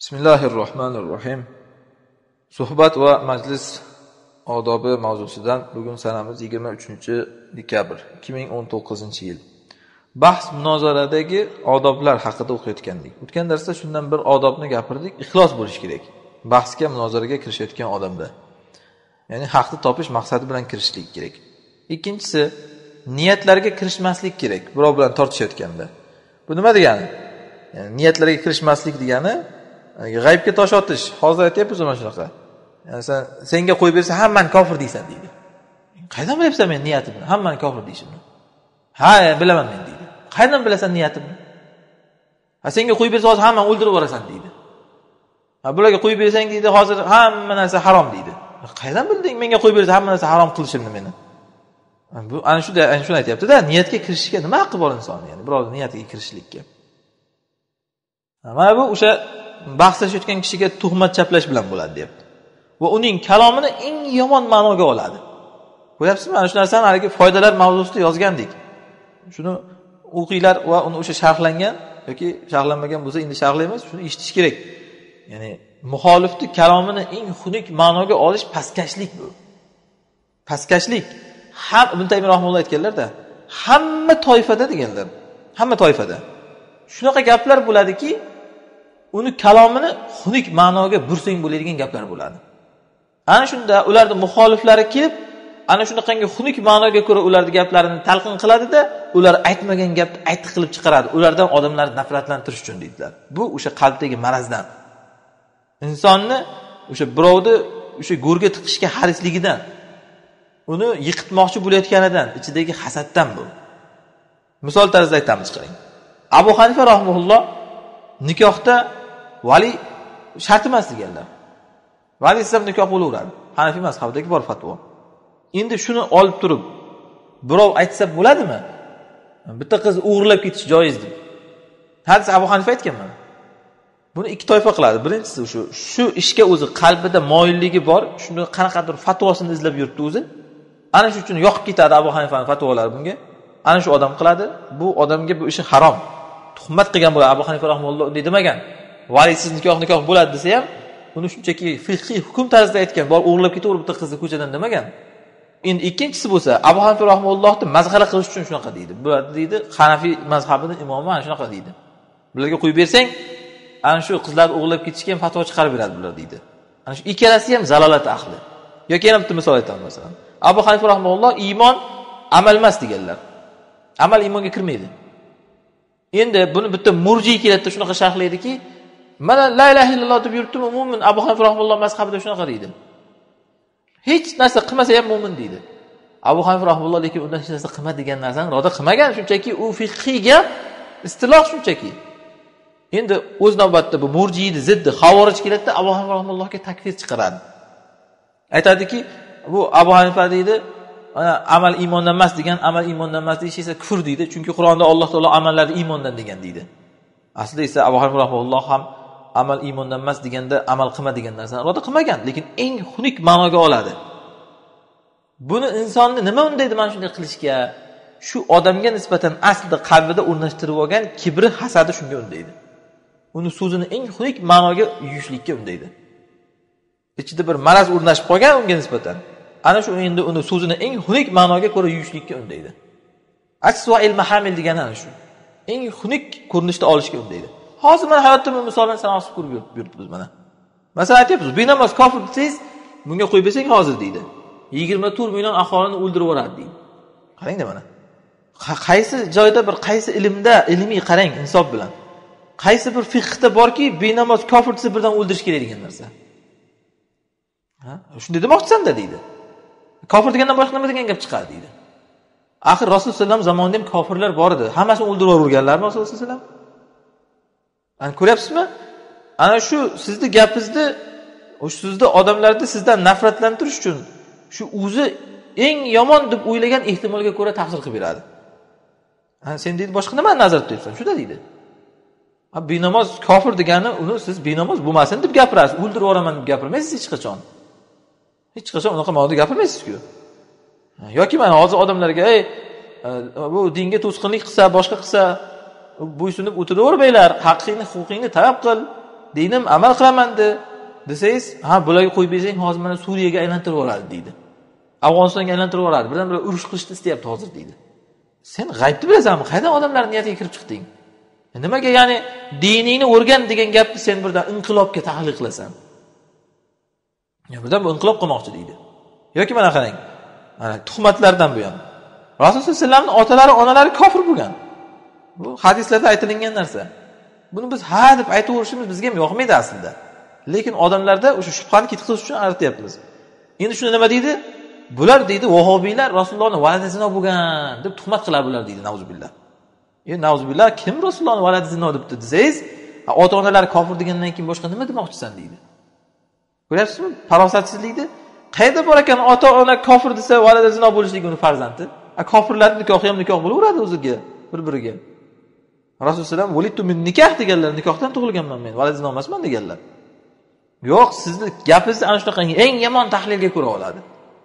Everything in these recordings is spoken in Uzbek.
Bismillahirrohmanirrohim. Suhbat va majlis odobi mavzusidan bugun sanamiz 23-dekabr 2019-yil. Bahs munozaradagi odoblar haqida o'qiyotgandik. O'tgan darsda shundan bir odobni gapirdik, ixlos bo'lish kerak. Bahsga, munozaraga kirishayotgan odamda. Ya'ni haqni topish maqsadi bilan kirishlik kerak. Ikkinchisi, niyatlarga kirishmaslik kerak birov bilan tortishayotganda. Bu nima degani? Ya'ni niyatlarga kirishmaslik degani g'aybga tosh otish. Hozir aytayapmiz mana shunaqa. Ya'ni senga qo'yib bersa hammani kofir deysan deydi. Qaydan bilasan men niyatimni? Hammani kofir deyishimni. Ha, bilaman men deydi. Qaydan bilasan niyatimni? Ha, senga qo'yib bersa hozir hammani o'ldirib yuborasan deydi. Ha, bularga qo'yib bersang deydi, hozir hamma narsa harom deydi. Qaydan bilding menga qo'yib bersa hamma narsa harom qilishimni meni? Bu ana shuni aytayapti-da, niyatga kirishga nima haqqi bor insonning, ya'ni birovning niyatiga kirishlikka. Mana bu o'sha bahslashayotgan kishiga tuhmat chaplash bilan bo'ladi, deyapti. Va uning kalomini eng yomon ma'noga oladi. Ko'ryapsizmi? Mana shu narsani haligi foydalar mavzusida yozgandik. Shuni o'qinglar va uni o'sha sharhlangan yoki sharhlanmagan bo'lsa endi sharhlaymiz, shuni eshitish kerak. Ya'ni muxolifni kalomini eng xunuk ma'noga olish pastkashlik bu. Pastkashlik. Ham Ibn Taymiy rahimahulloh aytganlar-da, hamma toifada deganlar. Hamma toifada. Shunaqa gaplar bo'ladiki, uni kalomini xunuk ma'noga bursang bo'ladigan gaplar bo'ladi. Ana shunda ularning muxoliflari kelib, ana shunaqangi xunuk ma'noga ko'ra ularning gaplarini talqin qiladi-da, ular aytmagan gapni aytib qilib chiqaradi. Ulardan odamlarni nafratlantirish uchun deydilar. Bu o'sha qalbdagi marazdan. Insonni o'sha birovni o'sha go'rga tiqishga harisligidan, uni yiqitmoqchi bo'layotganidan, ichidagi hasaddan bu. Misol tarzida aytamiz qarang. Abu Hanifa rahimahulloh nikohda vali shart emas deganlar. Vali sizam nikoh bo'laveradi. Hanafiy mazhabidagi bor fatvo. Endi shuni olib turib, birov aytsa bo'ladimi? Bitta qiz o'g'irlab ketish joiz deb. Hadis Abu Hanifa aytgan mana. Buni ikki toifa qiladi. Birinchisi shu ishga o'zi qalbida moyilligi bor, shuni qanaqadir fatvosini izlab yuribdi o'zi. Ana shu uchun yoqib ketadi Abu Hanifaning fatvolari bunga. Ana shu odam qiladi. Bu odamga bu ishi harom. Tuhmat qilgan bo'ladi. Abu Hanifa rahimahulloh unday demagan. Valisiz nikoh bo'ladi desa ham, uni shunchaki fiqhiy hukm tarzida aytgan. Bor o'g'irlab ketaverib bitta qizni ko'chadan demagan. Endi ikkinchisi bo'lsa, Abu Hanifa rahimahullohni mazg'ara qilish uchun shunaqa deydi. Bular deydi, Hanafiy mazhabining imomi ana shunaqa deydi. Bularga qo'yib bersang, ana shu qizlarni o'g'irlab ketishga ham fatvo chiqarib beradi bular deydi. Ana shu ikkalasi ham zalolat ahli. Yoki yana bitta misol aytaman masalan. Abu Hanifa rahimahulloh iymon amal emas deganlar. Amal iymonga kirmaydi. Endi buni bitta murjiy keladi, shunaqa sharhlaydiki, mana la ilaha illalloh deb yuribdi, umuman Abu Hanifa rahimahulloh mazhabida shunaqa deydi. Hech narsa qilmasa ham mu'min deydi. Abu Hanifa rahimahulloh lekin undan hech narsa qilma degan narsani roda qilmagan, shunchaki u fiqhiy gap, istiloh shunchaki. Endi o'z navbatda bu murjiyni ziddi xavorij keladi, Abu Hanifa rahimahullohga takfir chiqaradi. Aytadiki, bu Abu Hanifa deydi, amal iymondan emas degan, amal iymondan emas deyish esa kufr deydi. Chunki Qur'onda Alloh taolo amallarni iymondan degan deydi. Aslida esa Abu Hanifa rahimahulloh ham amal iymondan emas deganda amal qilma degan narsani iroda qilmagan, lekin eng xunuk ma'noga oladi. Buni insonni nima undaydi mana shunday qilishga? Shu odamga nisbatan aslida qalbida o'rnashtirib olgan kibri, hasadi shunga undaydi. Uni so'zini eng xunuk ma'noga yuyishlikka undaydi. Ichida bir maraz o'rnashib qolgan unga nisbatan. Ana shu endi uni so'zini eng xunuk ma'noga ko'ra yuyishlikka undaydi. Aswa'il mahamil degani ana shu. Eng xunuk ko'rinishda olishga undaydi. Hozir mana hayotda bu misolni sanoqsiz ko'rib yuribmiz mana. Masalan aytyapmiz, benamoz kofir desangiz, bunga qo'yib bersang hozir deydi. 24 million aholini o'ldirib yuboradi deydi. Qarang-da mana. Qaysi joyda bir qaysi ilmda, ilmiy qarang insof bilan. Qaysi bir fiqhda borki, benamoz kofir desa birdan o'ldirish kerak degan narsa. Ha? Shunday demoqchisan-da deydi. Kofir degandan boshqa nima degan gap chiqadi deydi. Axir Rasululloh sollallohu alayhi vasallam zamonida ham kofirlar bor edi. Hammasini o'ldirib yuborganlarmi Rasululloh sollallohu alayhi vasallam? Ani ko'ryapsizmi? Ana shu sizning gapingizni, o'sha sizning odamlarni sizdan nafratlantirish uchun shu o'zi eng yomon deb o'ylagan ehtimolga ko'ra tafsir qilib beradi. Ha, sen deydi boshqa nima nazarda tutibsan? Shunda deydi. Ha, benamoz kofir degani uni siz benamoz bo'lmasin deb gapirasiz, o'ldirib yuboraman deb gapirmaysiz hech qachon. Hech qachon unaqa ma'noda gapirmaysiz-ku. Yoki mana hozir odamlarga, bu dinga to'sqinlik qilsa, boshqa qilsa, bo'ysunib o'tiravermanglar, haqqingni, huquqingni talab qil. dinim amal qilaman desangiz, ha bularga qo'yib bersang, hozir mana Suriyaga aylantirib yuboradi deydi. Afg'onistonga aylantirib yuboradi. Bilan-bir urush qilishni istayapti hozir deydi. Sen g'aybni bilasanmi? Qaydan odamlar niyatiga kirib chiqding? Nimaga ya'ni diningni o'rgan degan gapni sen birdan inqilobga tahlil qilasan? Birdan bu inqilob qilmoqchi deydi. Yoki mana qarang. Mana tuhmatlardan bu ham. Rasululloh sollallohu alayhi vasallamning otalari, onalari kofir bo'lgan. Bu hadislarda aytilgan narsa. Buni biz ha deb aytaverishimiz bizga ham yoqmaydi aslida. Lekin odamlarda o'sha shubhani ketkizish uchun aytyapmiz. Endi shuni nima deydi? Bular deydi vahobiylar Rasulullohning valadi zino bo'lgan deb tuhmat qiladi bular deydi, nauzubillah. Nauzubillah, kim Rasulullohning valadi zino debdi desangiz, ota-onalar kofir degandan keyin boshqa nima demoqchisan deydi. Ko'ryapsizmi? Farosatsizlikni. Qayerda bor ekan ota-ona kofir desa valadi zino bo'lishligi uni farzandi. Kofirlarning nikohi ham nikoh bo'laveradi o'ziga, bir-biriga. Rasululloh sollallohu alayhi vasallam "Vulidtu min nikoh" deganlar, nikohdan tug'ilganman men, valadi zino emasman deganlar. Yo'q, sizni gapingizni ana shunaqa eng yomon tahlilga ko'ra oladi.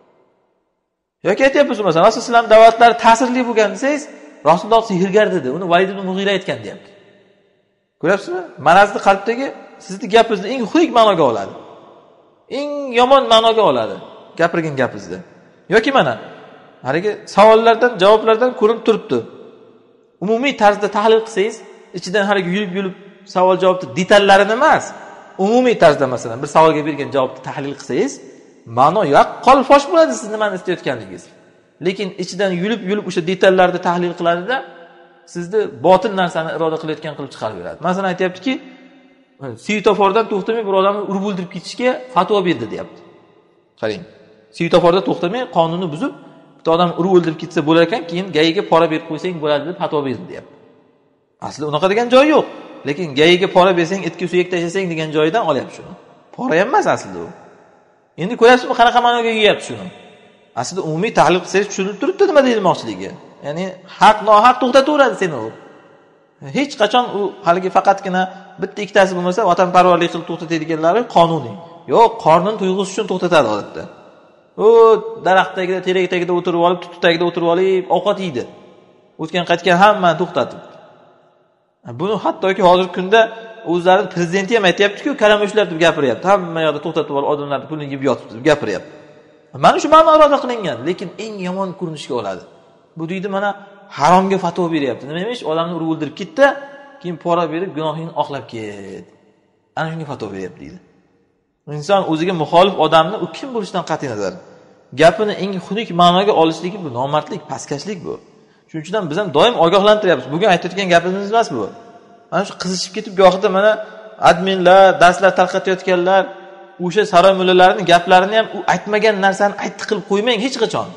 Yoki aytyapsiz masalan, Rasululloh sollallohu alayhi vasallam da'vatlari ta'sirli bo'lgan desangiz, Rasululloh sehrgar dedi, uni Valid ibn Mughira aytgan deyapti. Ko'ryapsizmi? Marazni qalbdagi sizni gapingizni eng xunuk ma'noga oladi. Eng yomon ma'noga oladi gapirgan gapingizni. Yoki mana haligi savollardan, javoblardan ko'rinib turibdi. Umumiy tarzda tahlil qilsangiz, ichidan haligi yurib savol-javobni detallarini emas, umumiy tarzda masalan bir savolga bergan javobni tahlil qilsangiz, ma'no yaqqol fosh bo'ladi siz nimani istayotganligingiz. Lekin ichidan yulib o'sha detallarni tahlil qiladida, sizni botil narsani iroda qilayotgan qilib chiqarib beradi. Masalan aytayaptiki, svetofordan to'xtamay bir odamni urib o'ldirib ketishga fatvo berdi, deyapti. Qarang. Svetoforda to'xtamay qonunni buzib, bitta odam urib o'ldirib ketsa bo'lar ekan, keyin gayiga pora berib qo'ysang bo'ladi deb fatvo berdi, deyapti. Asli unaqa degan joy yo'q. Lekin gayiga pora bersang, itga suyak tashlasang degan joyidan olyapti shuni. Pora ham emas aslida u. Endi ko'ryapsizmi qanaqa ma'noga yeyapti shuni? Aslida umumiy tahlil qilsangiz tushunib turibdi nima deyilmoqchiligi. Ya'ni haq nohaq to'xtataveradi seni u. Hech qachon u haligi faqatgina bitta ikkitasi bo'lmasa vatanparvarlik qilib to'xtatadiganlari qonuniy. Yo'q, qornin tuyg'usi uchun to'xtatadi odatda. U daraxt tagida, terak tagida o'tirib olib, tut tagida o'tirib olib, ovqat yeydi. O'tgan qaytgan hammani to'xtatib. Buni hattoki hozirgi kunda o'zlari prezidenti ham aytayapti-ku, kalamushlar deb gapiryapti. Hamma yoqda to'xtatib olib, odamlarni pulini yeb yotibdi deb gapiryapti. Mana shu ma'no iroda qilingan, lekin eng yomon ko'rinishga oladi. Bu deydi mana haromga fatvo beryapti. Nima emish? Odamni urib o'ldirib ketdi, keyin pora berib gunohingni oqlab ket. Ana shunga fatvo beryapti deydi. Inson o'ziga muxolif odamni u kim bo'lishidan qat'iy nazar gapini eng xunuk ma'noga olishligi bu nomardlik, pastkashlik bu. Shuning uchun ham biz ham doim ogohlantiryapmiz. Bugun aytayotgan gapimiz emas bu. Mana shu qizishib ketib gohida mana adminlar, darslar tarqatayotganlar, o'sha saroy mulalarining gaplarini ham u aytmagan narsani aytdi qilib qo'ymang hech qachon.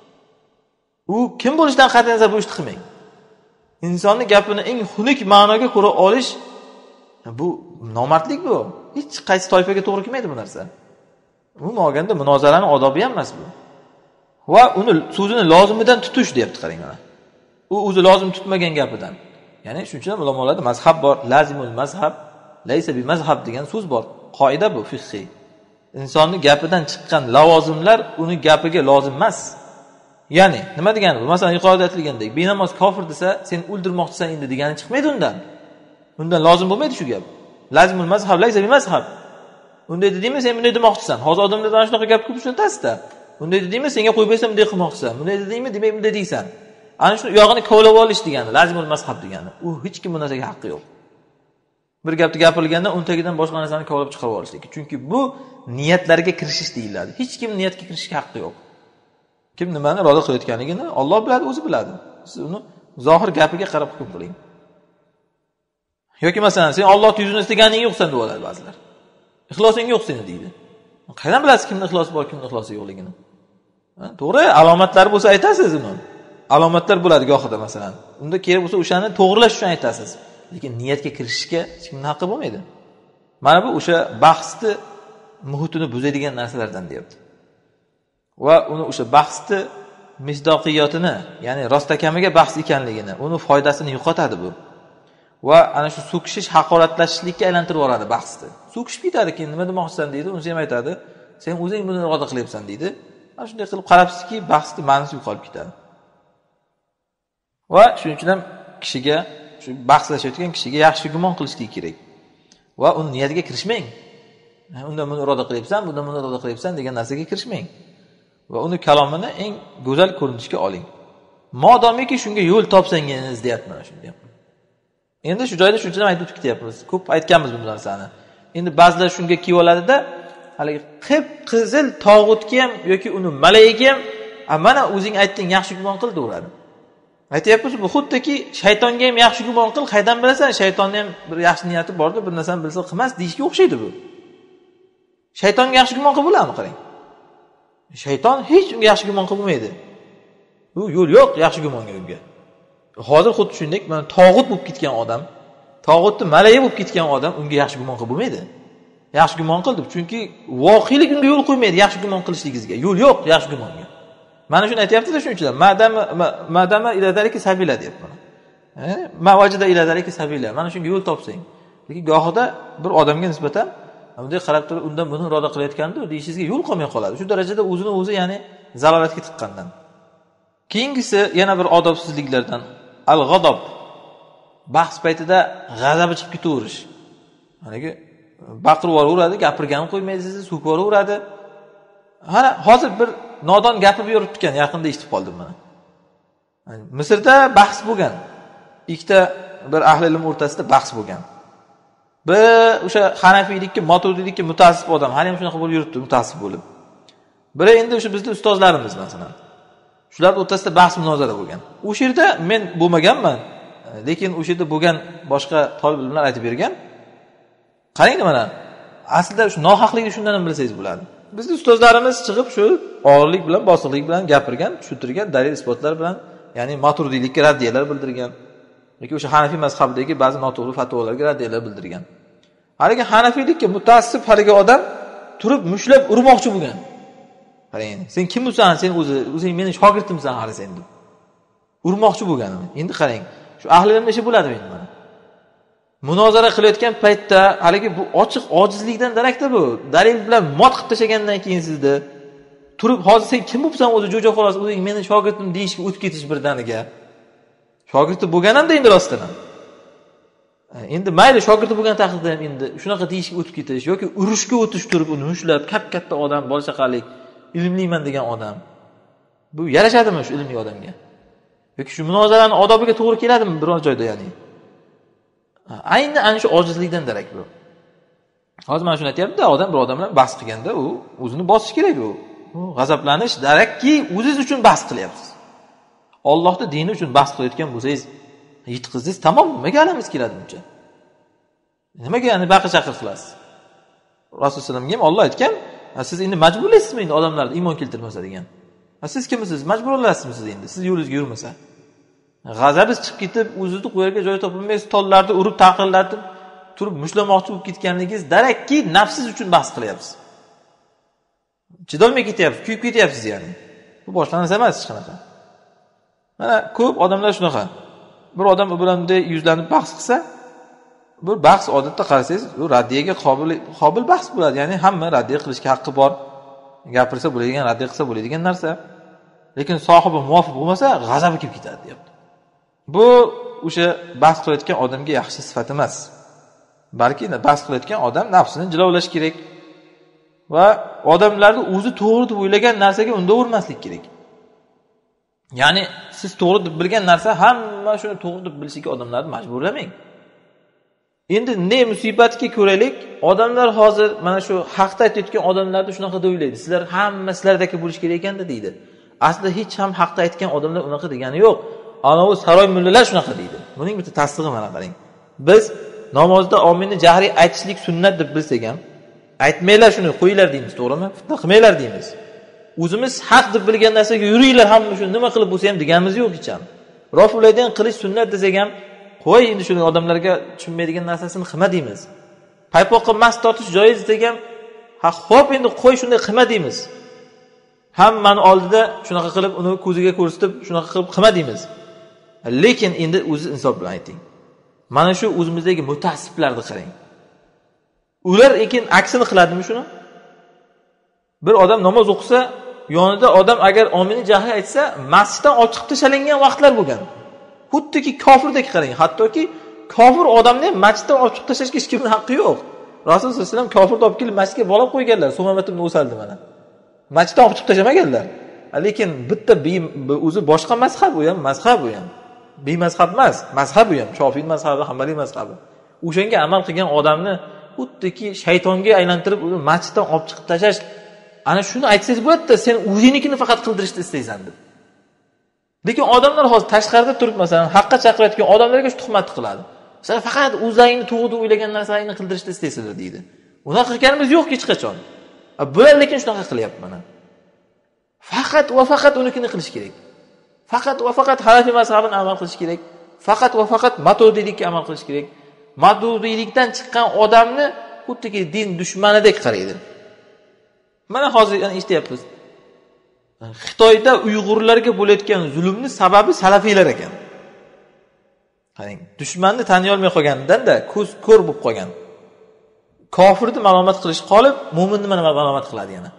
U kim bo'lishidan qat'iy nazar bu ishni qilmang. Insonni gapini eng xunuk ma'noga ko'ra olish bu nomardlik bu. Hech qaysi toifaga to'g'ri kelmaydi bu narsa. Umuman olganda munozaraning odobi ham emas bu. Va uni so'zini lozimidan tutish deyapti, qarang mana. U o'zi lozim tutmagan gapidan. Ya'ni shuning uchun ulamolarda mazhab bor, lazimul mazhab, laysa bi mazhab degan so'z bor. Qoida bu fiqhiy. Insonning gapidan chiqqan lavozimlar uni gapiga lozim emas. Ya'ni nima degani bu? Masalan, yuqorida aytilgandek, benamoz kofir desa, sen o'ldirmoqchisan endi degani chiqmaydi undan. Undan lozim bo'lmaydi shu gap. Lazimul mazhab laysa bi mazhab. Unday dedingmi, sen bunday demoqchisan. Hozir odamlar mana shunaqa gap ko'p ishlatasiz-da. Bunday dedingmi, senga qo'yib bersam bunday qilmoqchisan. Bunday dedingmi, demak bunday deysan. Ana shu uyog'ini kovlab olish degani, lazimul mazhab degani. U hech kim bu narsaga haqqi yo'q. Bir gapni gapirilganda uni tagidan boshqa narsani kovlab chiqarib olishlik. Chunki bu niyatlarga kirishish deyiladi. Hech kim niyatga kirishga haqqi yo'q. Kim nimani iroda qilayotganligini Alloh biladi, o'zi biladi. Siz uni zohir gapiga qarab hukm qiling. Yoki masalan, sen Alloh yuzini istaгаning yo'qsan deb oladi ba'zilar. Ixlosing yo'q seni deydi. Qayerdan bilasiz kimning ixlosi bor, kimning ixlosi yo'qligini? To'g'ri, alomatlari bo'lsa aytasiz uni. Alomatlar bo'ladi gohida masalan. Unda kerak bo'lsa o'shani to'g'rilash uchun aytasiz. Lekin niyatga kirishishga hech kimning haqqi bo'lmaydi. Mana bu o'sha bahsni muhitini buzadigan narsalardan deyapti. Va uni o'sha bahsni misdoqiyatini, ya'ni rostakamiga bahs ekanligini, uni foydasini yo'qotadi bu. Va ana shu so'kishish, haqoratlashishlikka aylantirib yuboradi bahsni. So'kishib ketadi, keyin nima demoqchisan deydi, unisi ham aytadi, sen o'zing buni iroda qilyapsan deydi. Mana shunday qilib qarabsizki, bahsni ma'nosi yo'qolib ketadi. Va shuning uchun ham kishiga, shu bahslashayotgan kishiga yaxshi gumon qilishlik kerak. va uni niyatiga kirishmang. Undan buni iroda qilyapsan, bundan buni iroda qilyapsan degan narsaga kirishmang. Va uni kalomini eng go'zal ko'rinishga oling. Modomiki shunga yo'l topsangiz deyapman shunday. Endi shu joyda shunchadan aytib ketyapmiz. Ko'p aytganmiz bu narsani. Endi ba'zilar shunga kelib oladida, haligi qip-qizil tog'utga ham yoki uni malaikaga ham mana o'zing aytding yaxshi gumon qil deyveradi. Aytayapmiz, bu xuddiki shaytonga ham yaxshi gumon qil, qaydan bilasan? Shaytonning ham bir yaxshi niyati bordir, bir narsani bilsa qilmas deyishga o'xshaydi bu. Shaytonga yaxshi gumon qilib bo'ladimi qarang? Shayton hech unga yaxshi gumon qilib bo'lmaydi. Bu yo'l yo'q yaxshi gumonga unga. Hozir xuddi shunday, mana tog'ut bo'lib ketgan odam, tog'utni malaka bo'lib ketgan odam unga yaxshi gumon qilib bo'lmaydi. Yaxshi gumon qildi, chunki voqelik unga yo'l qo'ymaydi yaxshi gumon qilishligingizga. Yo'l yo'q yaxshi gumonga. Mana shuni aytayapti-da shuning uchun. Madama iladaliki sabila deyapman. Mavajida iladaliki sabila. Mana shunga yo'l topsang. Lekin gohida bir odamga nisbatan bunday qarab turib undan buni iroda qilayotganda deyishingizga yo'l qolmay qoladi. Shu darajada o'zini o'zi ya'ni zalolatga tiqqandan. Keyingisi yana bir odobsizliklardan al-g'adob. Bahs paytida g'azabi chiqib ketaverish. Haligi baqirib yuboradi, gapirganini qo'ymaydi, sizni so'kib yuboradi. Mana hozir bir nodon gapirib yuribdi ekan, yaqinda eshitib qoldim mana. Misrda bahs bo'lgan. Ikkita bir ahli ilm o'rtasida bahs bo'lgan. Bir o'sha Hanafiylikka, Maturidiylikka mutassib odam, hali ham shunaqa bo'lib yuribdi, mutassib bo'lib. Biri endi o'sha bizning ustozlarimiz masalan. Shular o'rtasida bahs munozara bo'lgan. O'sha yerda men bo'lmaganman, lekin o'sha yerda bo'lgan boshqa talib ilmlar aytib bergan. Qarang mana, aslida shu nohaqlikni shundan ham bilsangiz bo'ladi. Bizning ustozlarimiz chiqib shu og'irlik bilan, bosiqlik bilan gapirgan, tushuntirgan, dalil isbotlar bilan, ya'ni Maturidiylikka raddiyalar bildirgan. yoki o'sha Hanafiy mazhabidagi ba'zi noto'g'ri fatvolarga raddiyalar bildirgan. Haligi Hanafiylikka mutaassib haligi odam turib mushlab urmoqchi bo'lgan. Qarang, sen kim bo'lsan? Sen o'zing meni shogirdimsan hali sen deb. Urmoqchi bo'lgan. Endi qarang, shu ahli ilmda ishi bo'ladimi endi mana? Munozara qilayotgan paytda haligi bu ochiq ojizlikdan darakda bu. Dalil bilan mot qilib tashagandan keyin sizda turib hozir sen kim bo'lsan o'zi jo'ja xolos o'zing meni shogirdim deyishga o'tib ketish birdaniga. Shogirdi bo'lgananda endi rostdan ham. Endi mayli shogirdi bo'lgan taqdirda ham endi shunaqa deyishga o'tib ketish yoki urushga o'tish turib uni mushlab katta odam, bola chaqalik, ilmliman degan odam. Bu yarashadimi shu ilmli odamga? Yoki shu munozaraning odobiga to'g'ri keladimi biror joyda ya'ni? Ayni ana shu ojizlikdan darak bu. Hozir mana shuni aytayapti-da, odam bir odam bilan bahs qilganda u o'zini bosish kerak u. G'azablanish darakki, o'zingiz uchun bahs qilyapsiz. Allohning dini uchun bahs qilayotgan bo'lsangiz, yetqizdingiz, tamom, nimaga alamiz keladi buncha? Nimaga yani baqir-chaqir qilasiz? Rasululloh sollallohu ham Alloh aytgan, siz endi majburlaysizmi endi odamlarni iymon keltirmasa degan. Siz kimsiz? Majbur olasizmi siz endi? Siz yo'lingizga yurmasa. G'azabingiz chiqib ketib, o'zingizni qo'yarga joy topolmaysiz, tollarni urib taqirlatib turib mushlamoqchi bo'lib ketganligingiz darakki, nafsiz uchun bahs qilyapsiz. Chidolmay ketyapsiz, kuyib ketyapsiz yani. Bu boshlanish emas hech qanaqa. Mana ko'p odamlar shunaqa. Bir odam u bilan bunday yuzlanib bahs qilsa, bu bahs odatda qarasangiz, u raddiyaga qobil bahs bo'ladi. Ya'ni hamma raddiya qilishga haqqi bor. Gapirsa bo'ladigan, raddiya qilsa bo'ladigan narsa. Lekin sohibi muvofiq bo'lmasa, g'azabi kelib ketadi, deyapti. Bu o'sha bahs qilayotgan odamga yaxshi sifat emas. Balki bahs qilayotgan odam nafsini jilovlash kerak va odamlarni o'zi to'g'ri deb o'ylagan narsaga unda o'rmaslik kerak. Ya'ni siz to'g'ri deb bilgan narsa hamma shuni to'g'ri deb bilishiga odamlarni majburlamang. Endi ne musibatga ko'raylik, odamlar hozir mana shu haqda aytayotgan odamlarni shunaqa deb o'ylaydi. Sizlar hamma sizlardagi bo'lish kerak ekan deydi. Aslida hech ham haqda aytgan odamlar unaqa degani yo'q. Anavi saroy mullalar shunaqa deydi. Buning bitta tasdig'i mana qarang. Biz namozda ominni jahriy aytishlik sunnat deb bilsak ham, aytmanglar shuni, qo'yinglar deymiz, to'g'rimi? Fitna qilmanglar deymiz. O'zimiz haq deb bilgan narsaga yuringlar hamma shu nima qilib bo'lsa ham deganimiz yo'q hech ham. Rofulaydan qilish sunnat desak ham, qo'y endi shuni odamlarga tushunmaydigan narsasini qilma deymiz. Paypoqqa mast tortish joiz degan, ha xo'p endi qo'y shunday qilma deymiz. Hammani oldida shunaqa qilib uni ko'ziga ko'rsatib shunaqa qilib qilma deymiz. Lekin endi o'zi insof bilan ayting. Mana shu o'zimizdagi mutaassiblarni qarang. Ular lekin aksini qiladimi shuni? Bir odam namoz o'qisa, yonida odam agar omini jahri aytsa, masjiddan olib chiqib tashalangan vaqtlar bo'lgan. Xuddiki kofirdek qarang, hattoki kofir odamni masjiddan olib chiqib tashlashga hech kimning haqqi yo'q. Rasululloh sollallohu alayhi vasallam kofirni olib kelib masjidga bog'lab qo'yganlar. Sumamat ibn Usalni mana. Masjiddan olib chiqib tashlamaganlar. Lekin bitta o'zi boshqa mazhab u ham, mazhab u ham. Bemazhab emas, mazhab u ham. Shofiy mazhabi, Hanbali mazhabi. O'shanga amal qilgan odamni xuddiki shaytonga aylantirib uni masjiddan olib chiqib tashlash, ana shuni aytsangiz bo'ladi-da, sen o'zingnikini faqat qildirishni istaysan deb. Lekin odamlar hozir tashqarida turib masalan haqqa chaqirayotgan odamlarga shu tuhmat qiladi. Sen faqat o'zingni to'g'ri o'ylagan narsalarni qildirishni istaysizlar deydi. Unaqa qilganimiz yo'q hech qachon. Bular lekin shunaqa qilyapti mana. Faqat va faqat unikini qilish kerak. Faqat va faqat Hanafi mazhabini amal qilish kerak. Faqat va faqat Maturidiylikka amal qilish kerak. Maturidiylikdan chiqqan odamni xuddiki din dushmanidek qaraydi. Mana hozir eshityapmiz. Xitoyda Uyg'urlarga bo'layotgan zulmni sababi salafiylar ekan. Qarang, dushmanni taniy olmay qolganidan-da ko'z ko'r bo'lib qolgan. Kofirni ma'lumot qilish qolib, mo'minni mana ma'lumot qiladi yana.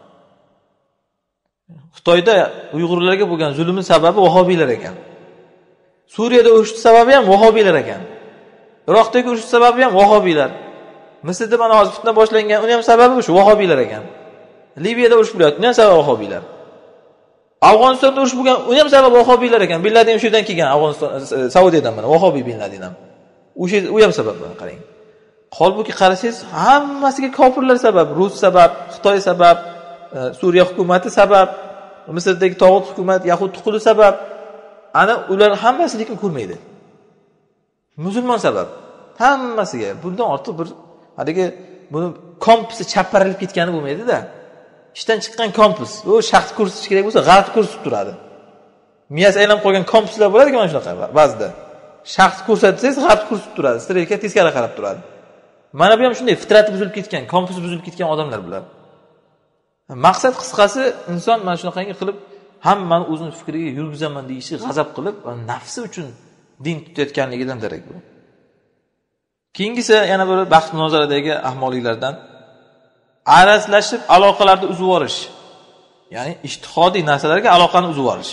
Xitoyda Uyg'urlarga bo'lgan zulmning sababi vahobiylar ekan. Suriyada urush sababi ham vahobiylar ekan. Iroqdagi urush sababi ham vahobiylar. Misrda mana hozir fitna boshlangan, uni ham sababi shu vahobiylar ekan. Liviyada urush bo'lyapti, uni ham sababi vahobiylar. Afg'onistonda urush bo'lgan, uni ham sababi vahobiylar ekan. Bin Laden o'shadan kelgan, Afg'oniston, Saudiyadan mana vahobiy Bin Laden ham. U ham sabab mana qarang. Holbuki qarasangiz, hammasiga kofirlar sabab, Rus sabab, Xitoy sabab, Suriya hukumati sabab, Misrdagi tog'ut hukumat, Yahud quli sabab. Ana ular hammasi lekin ko'rmaydi. Musulmon sabab. Hammasiga. Bundan ortiq bir haligi buni kompasi chaparilib ketgani bo'lmaydi-da. Ishdan chiqqan kompus. U shaxs ko'rsatish kerak bo'lsa, g'alati ko'rsatib turadi. Miyasi aylanib qolgan kompuslar bo'ladi-ku mana shunaqa ba'zida. Shaxs ko'rsatsangiz, g'alati ko'rsatib turadi. Strelka teskari qarab turadi. Mana bu ham shunday fitrati buzilib ketgan, kompusi buzilib ketgan odamlar bular. Maqsad qisqasi inson mana shunaqangi qilib hammani o'zining fikriga yurgizaman deyishi g'azab qilib, nafsi uchun din tutayotganligidan darak bu. Keyingisi yana bir bahs munozaradagi ahmoqliklardan arazlashib aloqalarni uzib yuborish. Ya'ni ijtihodiy narsalarga aloqani uzib yuborish.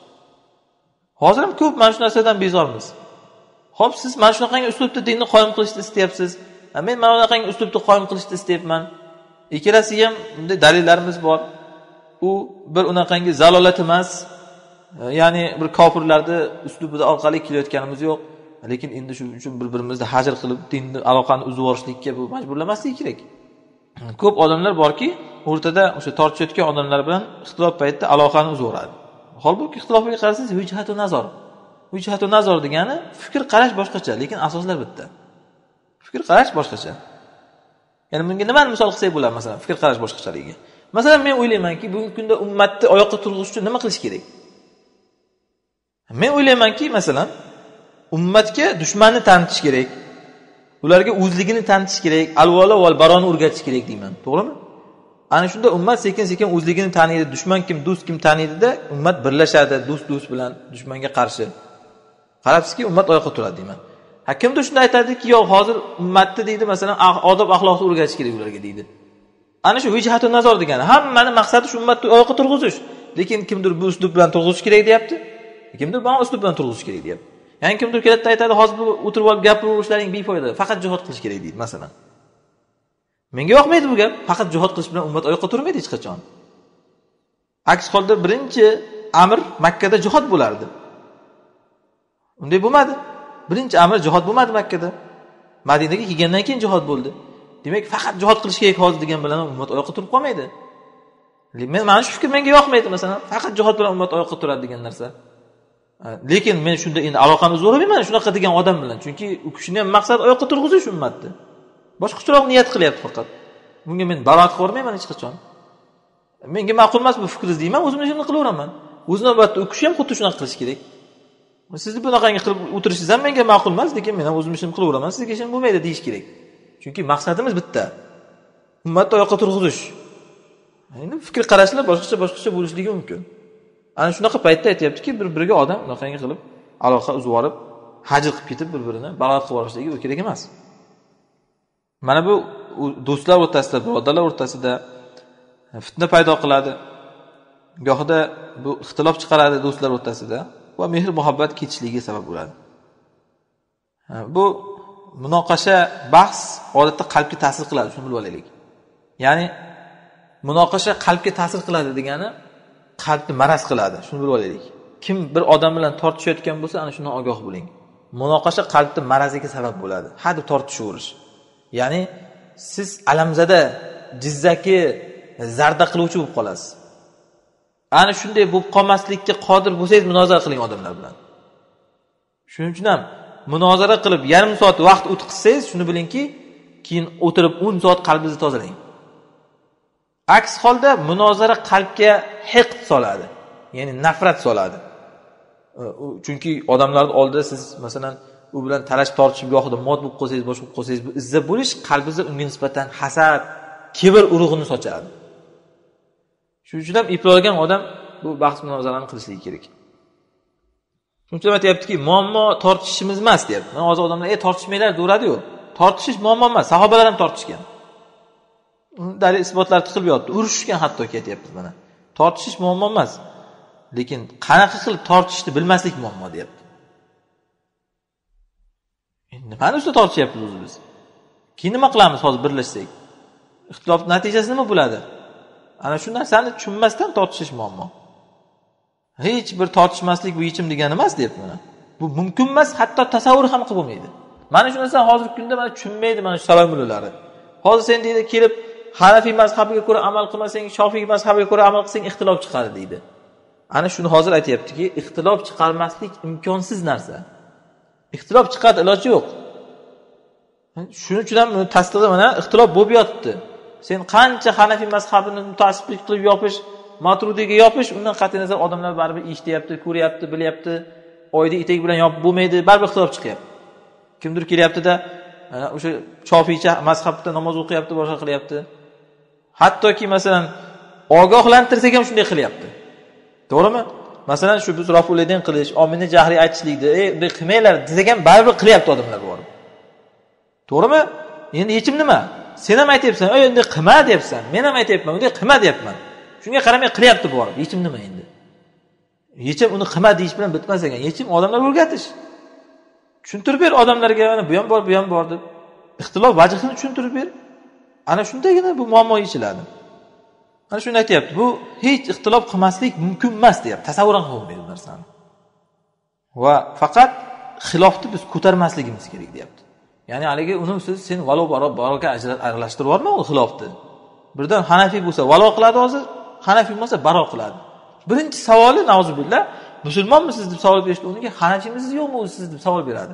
Hozir ham ko'p mana shu narsadan bezormiz. Xo'p, siz mana shunaqangi uslubda dinni qoyim qilishni istayapsiz. Men mana shunaqangi uslubda qoyim qilishni istayapman. Ikkalasi ham bunday dalillarimiz bor. U bir unaqangi zalolat emas. Ya'ni bir kofirlarni uslubida orqali kelayotganimiz yo'q. Lekin endi shu uchun bir-birimizni hajr qilib dinni aloqani uzib yuborishlikka bu majburlamaslik kerak. Ko'p odamlar borki, o'rtada o'sha tortishayotgan odamlar bilan ixtilof paytida aloqani uzib yuboradi. Holbuki ixtilofga qarasangiz, vijhatu nazar. Vijhatu nazar degani fikr qarash boshqacha, lekin asoslar bitta. Fikr qarash boshqacha. Ya'ni bunga nimani misol qilsak bo'ladi, masalan, fikr qarash boshqachaligiga. Masalan, men o'ylaymanki, bugungi kunda ummatni oyoqqa turg'izish uchun nima qilish kerak? Men o'ylaymanki, masalan, ummatga dushmanni tanitish kerak. Ularga o'zligini tanitish kerak, al-valo val baroni o'rgatish kerak deyman. To'g'rimi? Ana shunda ummat sekin-sekin o'zligini taniydi, dushman kim, do'st kim taniydi-da, ummat birlashadi, do'st bilan dushmanga qarshi. Qarabsizki, ummat oyoqqa turadi deyman. Kimdir shunda aytadiki, yo'q, hozir ummatni deydi, masalan, odob axloqni o'rgatish kerak ularga deydi. Ana shu vijhatu nazar degani, hammani maqsadi shu ummatni oyoqqa turg'izish. Lekin kimdir bu uslub bilan turg'izish kerak deyapti. Kimdir bu uslub bilan turg'izish kerak deyapti. Ya'ni kimdir keladi aytadi, hozir bu o'tirib olib gapirishlaring befoyda, faqat jihad qilish kerak deydi, masalan. Menga yoqmaydi bu gap. Faqat jihad qilish bilan ummat oyoqqa turmaydi hech qachon. Aks holda birinchi amr Makka da jihad bo'lardi. Unday bo'lmadi. Birinchi amr jihad bo'lmadi Makkada. Madinaga kelgandan keyin jihad bo'ldi. Demak, faqat jihad qilish kerak hozir degan bilan ummat oyoqqa turib qolmaydi. Men mana shu fikr menga yoqmaydi, masalan, faqat jihad bilan ummat oyoqqa turadi degan narsa. Lekin men shunda endi aloqani uzayvermayman shunaqa degan odam bilan, chunki u kishini ham maqsad oyoqqa turg'izish ummatni. Boshqacharoq niyat qilyapti faqat. Bunga men baroat qilmayman hech qachon. Menga ma'qul emas bu fikringiz deyman, o'zim ishimni qilaveraman. O'z navbatda u kishi ham xuddi shunaqa qilish kerak. Sizni bunaqangi qilib o'tirishingiz ham menga ma'qul emas, lekin men ham o'zim ishimni qilaveraman, sizga ishim bo'lmaydi deyish kerak. Chunki maqsadimiz bitta. Ummatni oyoqqa turg'izish. Endi fikr qarashlar boshqacha bo'lishligi mumkin. Ana shunaqa paytda aytayaptiki, bir-biriga odam bunaqangi qilib aloqa uzib olib, hajr qilib ketib bir-birini baroat qilib olishligi u kerak emas. Mana bu do'stlar o'rtasida, birodarlar o'rtasida fitna paydo qiladi. Gohida bu ixtilof chiqaradi do'stlar o'rtasida va mehr muhabbat ketishligiga sabab bo'ladi. Bu munoqasha, bahs odatda qalbga ta'sir qiladi, shuni bilib olaylik. Ya'ni munoqasha qalbga ta'sir qiladi degani qalbni maraz qiladi, shuni bilib olaylik. Kim bir odam bilan tortishayotgan bo'lsa, ana shundan ogoh bo'ling. Munoqasha qalbni maraziga sabab bo'ladi. Hadeb tortishaverish. Ya'ni siz alamzada, jizzaki, zarda qiluvchi bo'lib qolasiz. Ana shunday bo'lib qolmaslikka qodir bo'lsangiz, munozara qiling odamlar bilan. Shuning uchun ham munozara qilib yarim soat vaqt o'tkazsangiz, shuni bilingki, keyin o'tirib 10 soat qalbingizni tozalang. Aks holda munozara qalbga hiqd soladi, ya'ni nafrat soladi. Chunki odamlar oldida siz masalan u bilan talashib tortishib yo'qda mod bo'lib qolsangiz, boshqa bo'lib qolsangiz, bu izza bo'lish qalbingizda unga nisbatan hasad, kibr urug'ini sochadi. Shuning uchun ham iplolgan odam bu bahs munozarani qilishligi kerak. Shuning uchun aytayaptiki, muammo tortishishimiz emas, deyapti. Mana hozir odamlar tortishmanglar deyuradi-ku. Tortishish muammo emas, sahobalar ham tortishgan. Dalil isbotlar tiqilib yotdi, urushishgan hattoki aytayapmiz mana. Tortishish muammo emas. Lekin qanaqa qilib tortishni bilmaslik muammo, deyapti. Endi nimani ustida tortishyapmiz o'zi biz? Keyin nima qilamiz hozir birlashsak? Ixtilof natijasi nima bo'ladi? Ana shu narsani tushunmasdan tortishish muammo. Hech bir tortishmaslik bu yechim degani emas, deyapti mana. Bu mumkin emas, hatto tasavvur ham qilib bo'lmaydi. Mana shu narsani hozirgi kunda mana tushunmaydi mana shu salomulilari. Hozir sen deydi kelib Hanafiy mazhabiga ko'ra amal qilmasang, Shofiy mazhabiga ko'ra amal qilsang ixtilof chiqadi deydi. Ana shuni hozir aytayaptiki, ixtilof chiqarmaslik imkonsiz narsa. Ixtilof chiqadi, iloji yo'q. Shuning uchun ham tasdiqi mana ixtilof bo'lib yotibdi. Sen qancha Hanafiy mazhabini mutassiblik qilib yopish, Maturidiga yopish, undan qat'iy nazar odamlar baribir eshityapti, ko'ryapti, bilyapti. Oyda etak bilan yopib bo'lmaydi, baribir ixtilof chiqyapti. Kimdir kelyapti-da, o'sha Shofiycha mazhabda namoz o'qiyapti, boshqa qilyapti. Hattoki masalan ogohlantirsak ham shunday qilyapti. To'g'rimi? Masalan shu biz rafuledan qilish, omini jahriy aytishlikda, bunday qilmanglar desak ham baribir qilyapti odamlar borib. To'g'rimi? Endi yechim nima? Sen ham aytayapsan, endi qilma deyapsan. Men ham aytayapman, unday qilma deyapman. Shunga qaramay qilyapti borib. Yechim nima endi? Yechim uni qilma deyish bilan bitmas ekan. Yechim odamlarga o'rgatish. Tushuntirib ber odamlarga, mana bu ham bor, bu ham bor deb. Ixtilof vajhini tushuntirib ber. Ana shundagina bu muammo yechiladi. Ana shuni aytayapti. Bu hech ixtilof qilmaslik mumkin emas deyapti. Tasavvur ham qilmaydi bu narsani. Va faqat xilofni biz ko'tarmasligimiz kerak deyapti. Ya'ni haligi uni sen valo baroga aralashtirib yorma u xilofni. Birdan Hanafiy bo'lsa valo qiladi hozir, Hanafiy bo'lsa baro qiladi. Birinchi savoli nauzubillah, musulmonmisiz deb savol berishdi, unga Hanafiyimisiz yo'qmi siz deb savol beradi.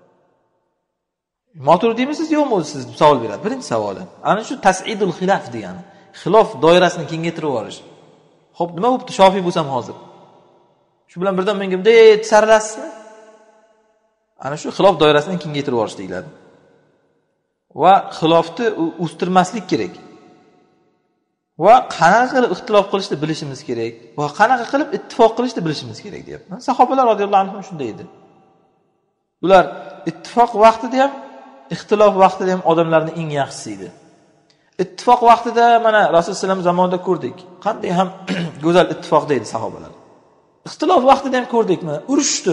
Maturidiyimisiz yo'qmi siz deb savol beradi. Birinchi savoli. Ana shu tas'idul xilaf degani. Xilof doirasini kengaytirib yuborish. Xo'p, nima bo'pti Shofiy bo'lsam hozir? Shu bilan birdan menga bunday sarlasizmi? Ana shu xilof doirasini kengaytirib yuborish deyiladi. Va xilofni o'stirmaslik kerak. Va qanaqa qilib ixtilof qilishni bilishimiz kerak. Va qanaqa qilib ittifoq qilishni bilishimiz kerak deyapti. Sahobalar radhiyallohu anhum shunday edi. Ular ittifoq vaqtida ham, ixtilof vaqtida ham odamlarning eng yaxshisi edi. Ittifoq vaqtida mana Rasululloh sollallohu alayhi vasallam zamonida ko'rdik. Qanday ham go'zal ittifoqda edi sahobalar. Ixtilof vaqtida ham ko'rdikmi? Urushdi.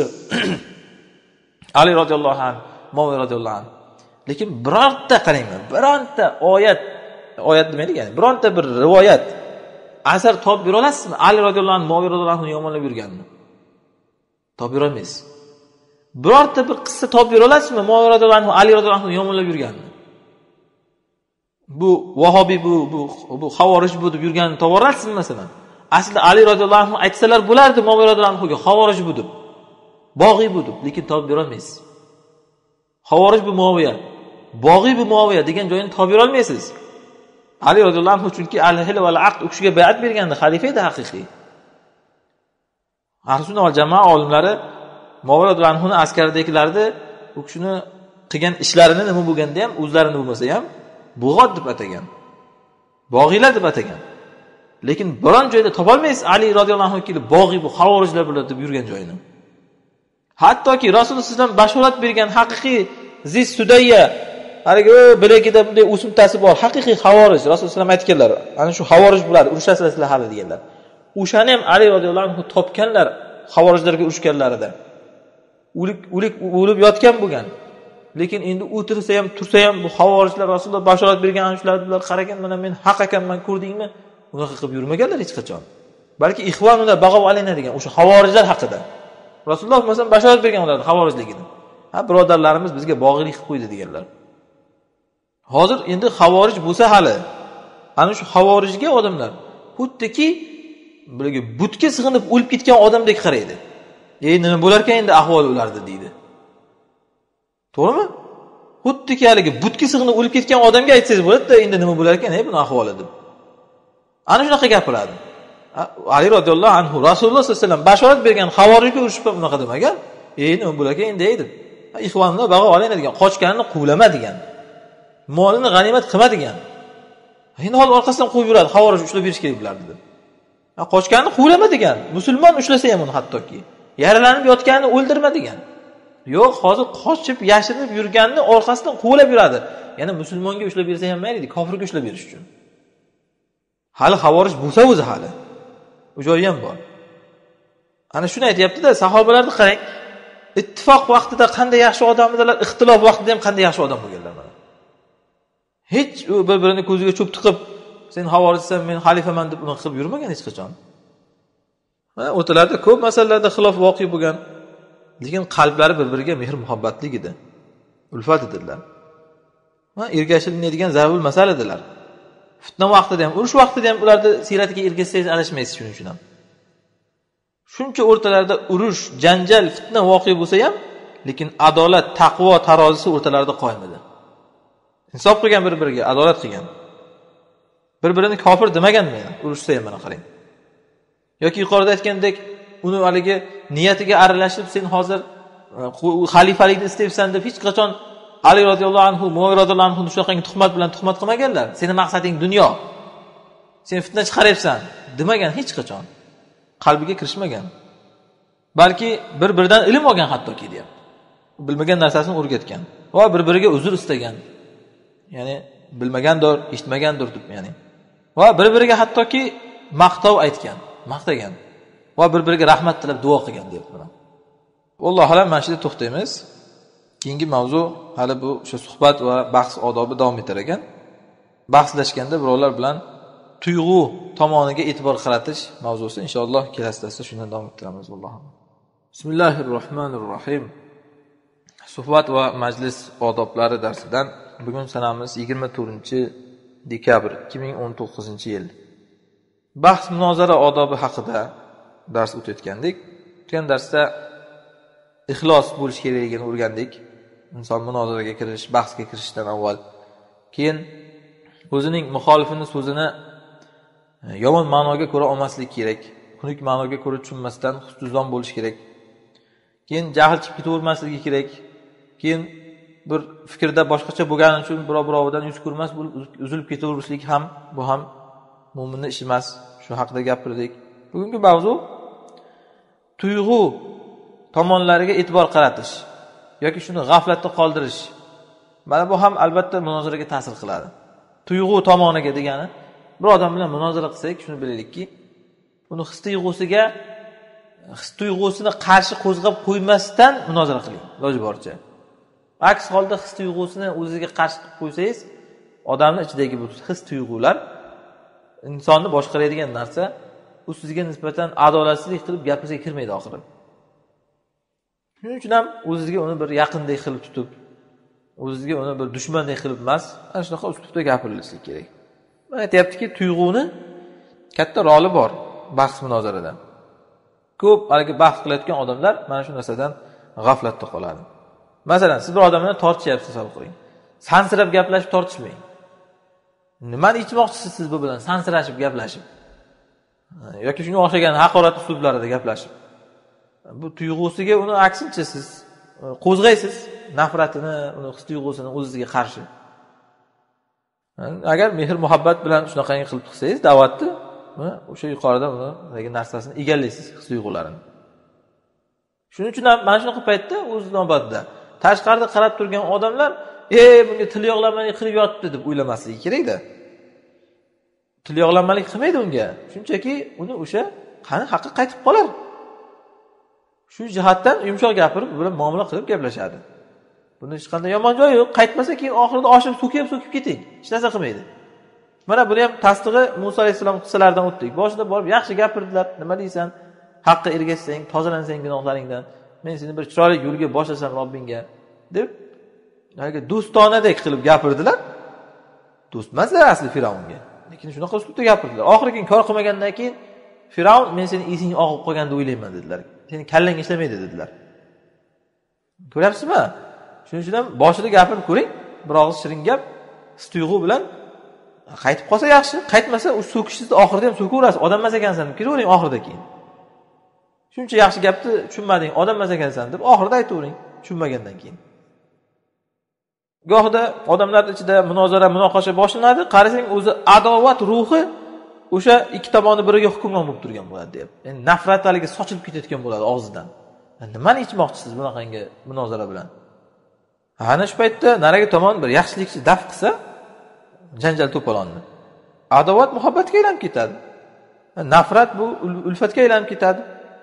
Ali radhiyallohu anhu, Muaviya radhiyallohu anhu. Lekin birorta qaranglar, bironta oyat demaylik, ya'ni bironta bir rivoyat asar topib bera olasizmi? Ali radhiyallohu anhu, Muaviya radhiyallohu anhu yomonlab yurganini. Topib bera olmaysiz. Birorta bir qissa topib bera olasizmi? Muaviya radhiyallohu anhu, Ali radhiyallohu anhu yomonlab yurganini. Bu vahobiy bu xavorij bu deb yurganini topib olasizmi masalan? Aslida Ali radhiyallohu anhu aytsalar bo'lardi, Muaviya radhiyallohu anhuga xavorij bu deb. Bog'iy bu deb, lekin topib bera olmaysiz. Xavorij bu Muaviya, bog'iy bu Muaviya degan joyini topib bera olmaysiz. Ali radhiyallohu anhu chunki al-hil va al-aqd u kishiga bay'at bergandi, xalifa edi haqiqiy. Ahlus-sunna va jamoa olimlari Muaviya radhiyallohu anhuning askardagilarni u kishini qilgan ishlarini nima bo'lganda ham, o'zlarini bo'lmasa ham bug'ot deb atagan. Bog'iylar deb atagan. Lekin biron joyda topolmaysiz Ali radhiyallohu anhu kelib bog'iy bu xavorijlar bilan deb yurgan joyini. Hattoki Rasululloh sollallohu alayhi vasallam bashorat bergan haqiqiy Ziz Sudayya, haligi bilagida bunday o'simtasi bor, haqiqiy xavorij, Rasululloh sollallohu alayhi vasallam aytganlar. Ana shu xavorij bular, urushasizlar hali deganlar. O'shani ham Ali radhiyallohu anhu topganlar, xavorijlarga urushganlarida. O'lib yotgan bo'lgan. Lekin endi o'tirsa ham, tursa ham bu havorijlar Rasululloh bashorat bergan ana shular bular qaragan, mana men haq ekanman, ko'rdingmi? Unaqa qilib yurmaganlar hech qachon. Balki ixvonuna bag'ov alayna degan o'sha havorijlar haqida. Rasululloh masalan bashorat bergan ularning havorijligini. Ha, birodarlarimiz bizga bog'iylik qilib qo'ydi deganlar. Hozir endi havorij bo'lsa hali ana shu havorijga odamlar xuddiki bularga butga sig'inib o'lib ketgan odamdek qaraydi. Nima bo'lar ekan endi ahvol ulardi deydi. To'g'rimi? Xuddiki haligi butga sig'inib o'lib ketgan odamga aytsangiz bo'ladi-da, endi nima bo'lar ekan, buni ahvoli deb. Ana shunaqa gapiradi. Ali radhiyallohu anhu Rasululloh sollallohu alayhi vasallam bashorat bergan havorijga urushib unaqa demagan. Nima bo'lar ekan endi deydi. Ixvonlar bag'ov alayna degan, qochganini quvlama degan. Molini g'animat qilma degan. Endi hozir orqasidan qo'yib yuradi, havorij ushlab berish kerak bular dedi. Qochganini quvlama degan. Musulmon ushlasa ham uni hattoki. Yaralanib yotganini o'ldirma degan. Yo'q, hozir qochib, yashirinib yurganni orqasidan quvlab yuradi. Ya'ni musulmonga ushlab bersa ham mayli, kofirga ushlab berish uchun. Hali havorij bo'lsa o'zi hali. U joyi ham bor. Ana shuni aytayapti-da, sahobalarni qarang. Ittifoq vaqtida qanday yaxshi odam edilar, ixtilof vaqtida ham qanday yaxshi odam bo'lganlar mana. Hech bir-birini ko'ziga cho'p tiqib, sen havorijsan, men xalifaman deb uni qilib yurmagan hech qachon. O'rtalarida ko'p masalalarda xilof voqea bo'lgan, lekin qalblari bir-biriga mehr muhabbatli edi. Ulfat edilar. Ergashilinadigan zarur masala edilar. Fitna vaqtida ham, urush vaqtida ham ularni siratiga ergashsangiz adashmaysiz shuning uchun ham. Shuncha o'rtalarida urush, janjal, fitna voqea bo'lsa ham, lekin adolat, taqvo tarozisi o'rtalarida qoyim edi. Insof qilgan bir-biriga, adolat qilgan. Bir-birini kofir demagan men, urushsa ham mana qarang. Yoki yuqorida aytgandek, uni haligi niyatiga aralashib, sen hozir xalifalikni istaysan deb hech qachon Ali radhiyallohu anhu, Muaviy radhiyallohu anhu shunaqangi tuhmat bilan tuhmat qilmaganlar. Seni maqsading dunyo. Sen fitna chiqaryapsan demagan hech qachon. Qalbiga kirishmagan. Balki bir-biridan ilm olgan hattoki deyapti. Bilmagan narsasini o'rgatgan va bir-biriga uzr istagan. Ya'ni bilmagandir, eshitmagandir deb, ya'ni. Va bir-biriga hattoki maqtov aytgan, maqtagan. Va bir-biriga rahmat tilab duo qilgan deyapti buni. Alloh alam, mana shu yerda to'xtaymiz. Keyingi mavzu hali bu o'sha suhbat va bahs odobi davom etar ekan. Bahslashganda birovlar bilan tuyg'u tomoniga e'tibor qaratish mavzusi inshaalloh kelasi darsda shundan davom ettiramiz. Alloh. Bismillahirrohmanirrohim. Suhbat va majlis odoblari darsidan bugun sanamiz 24-dekabr 2019-yil. Bahs munozara odobi haqida dars o'tayotgandik. O'tgan darsda ixlos bo'lish kerakligini o'rgandik. Inson munozaraga kirish, bahsga kirishdan avval, keyin o'zining muxolifini so'zini yomon ma'noga ko'ra olmaslik kerak. Xunuk ma'noga ko'ra tushunmasdan husnuzon bo'lish kerak. Keyin jahl chiqib ketavermasligi kerak. Keyin bir fikrda boshqacha bo'lgani uchun birov-birovidan yuz ko'rmas bo'lib uzilib ketaverishlik ham bu ham mo'minning ishi emas. Shu haqida gapirdik. Bugungi mavzu tuyg'u tomonlariga e'tibor qaratish yoki shuni g'aflatda qoldirish. Mana bu ham albatta munozaraga ta'sir qiladi. Tuyg'u tomoniga degani, bir odam bilan munozara qilsak, shuni bilaylikki, uni his tuyg'usini qarshi qo'zg'ab qo'ymasdan munozara qiling, iloji boricha. Aks holda his tuyg'usini o'ziga qarshi qilib qo'ysangiz, odamning ichidagi bu his tuyg'ular insonni boshqaradigan narsa, u sizga nisbatan adolatsizlik qilib gapingizga kirmaydi oxiri. Shuning uchun ham o'zingizga uni bir yaqindek qilib tutib, o'zingizga uni bir dushmandek qilib emas, ana shunaqa uslubda gapirilishligi kerak. Men aytayaptiki, tuyg'uni katta roli bor bahs munozarada. Ko'p haligi bahs qilayotgan odamlar mana shu narsadan g'aflatda qoladi. Masalan, siz bir odam bilan tortishyapsiz, hisob qiling. Sansirab gaplashib tortishmang. Nimani aytmoqchisiz siz bu bilan sansirashib gaplashib? Yoki shunga o'xshagan haqorat uslublarida gaplashib. Bu tuyg'usiga uni aksincha siz qo'zg'aysiz, nafratini, uni his tuyg'usini o'zingizga qarshi. Agar mehr muhabbat bilan shunaqangi qilib qilsangiz da'vatni, o'sha yuqorida uni narsasini egallaysiz, his tuyg'ularini. Shuning uchun ham mana shunaqa paytda o'z navbatida tashqarida qarab turgan odamlar, bunga til yog'lanmalik qilib yotibdi deb o'ylamasligi kerak-da. Til yog'lanmalik qilmaydi unga. Shunchaki uni o'sha qani haqqi qaytib qolar. Shu jihatdan yumshoq gapirib, bilan muomala qilib gaplashadi. Buni hech qanday yomon joyi yo'q. Qaytmasa keyin oxirida oshib so'kib keting. Hech narsa qilmaydi. Mana buni ham tasdig'i Musa alayhisalom qissalaridan o'tdik. Boshida borib yaxshi gapirdilar. Nima deysan? Haqqa ergashsang, tozalansang gunohlaringdan, men seni bir chiroyli yo'lga boshlasam Robbingga deb yoki do'stonadek qilib gapirdilar. Do'st emaslar asli Firavunga. Lekin shunaqa uslubda gapirdilar. Oxirgi kor qilmagandan keyin Firavun men seni esingni og'ib qolgan deb o'ylayman dedilar. Seni kallang ishlamaydi dedilar. Ko'ryapsizmi? Shuning uchun ham boshida gapirib ko'ring, bir og'iz shirin gap, his-tuyg'u bilan qaytib qolsa yaxshi, qaytmasa u so'kishingizni oxirida ham so'kaverasiz. Odam emas ekansan deb kelavering oxirida keyin. Shuncha yaxshi gapni tushunmading, odam emas ekansan deb oxirida aytavering, tushunmagandan keyin. Gohida odamlar ichida munozara, munoqasha boshlanadi, qarasang o'zi adovat ruhi o'sha ikki tomonni biriga hukmron bo'lib turgan bo'ladi deb. Ya'ni nafrat haligi sochilib ketayotgan bo'ladi og'zidan. Nimani ichmoqchisiz bunaqangi munozara bilan? Ana shu paytda narigi tomon bir yaxshilikchi daf qilsa, janjal to'polonni. Adovat muhabbatga aylanib ketadi. Nafrat bu ulfatga aylanib ketadi.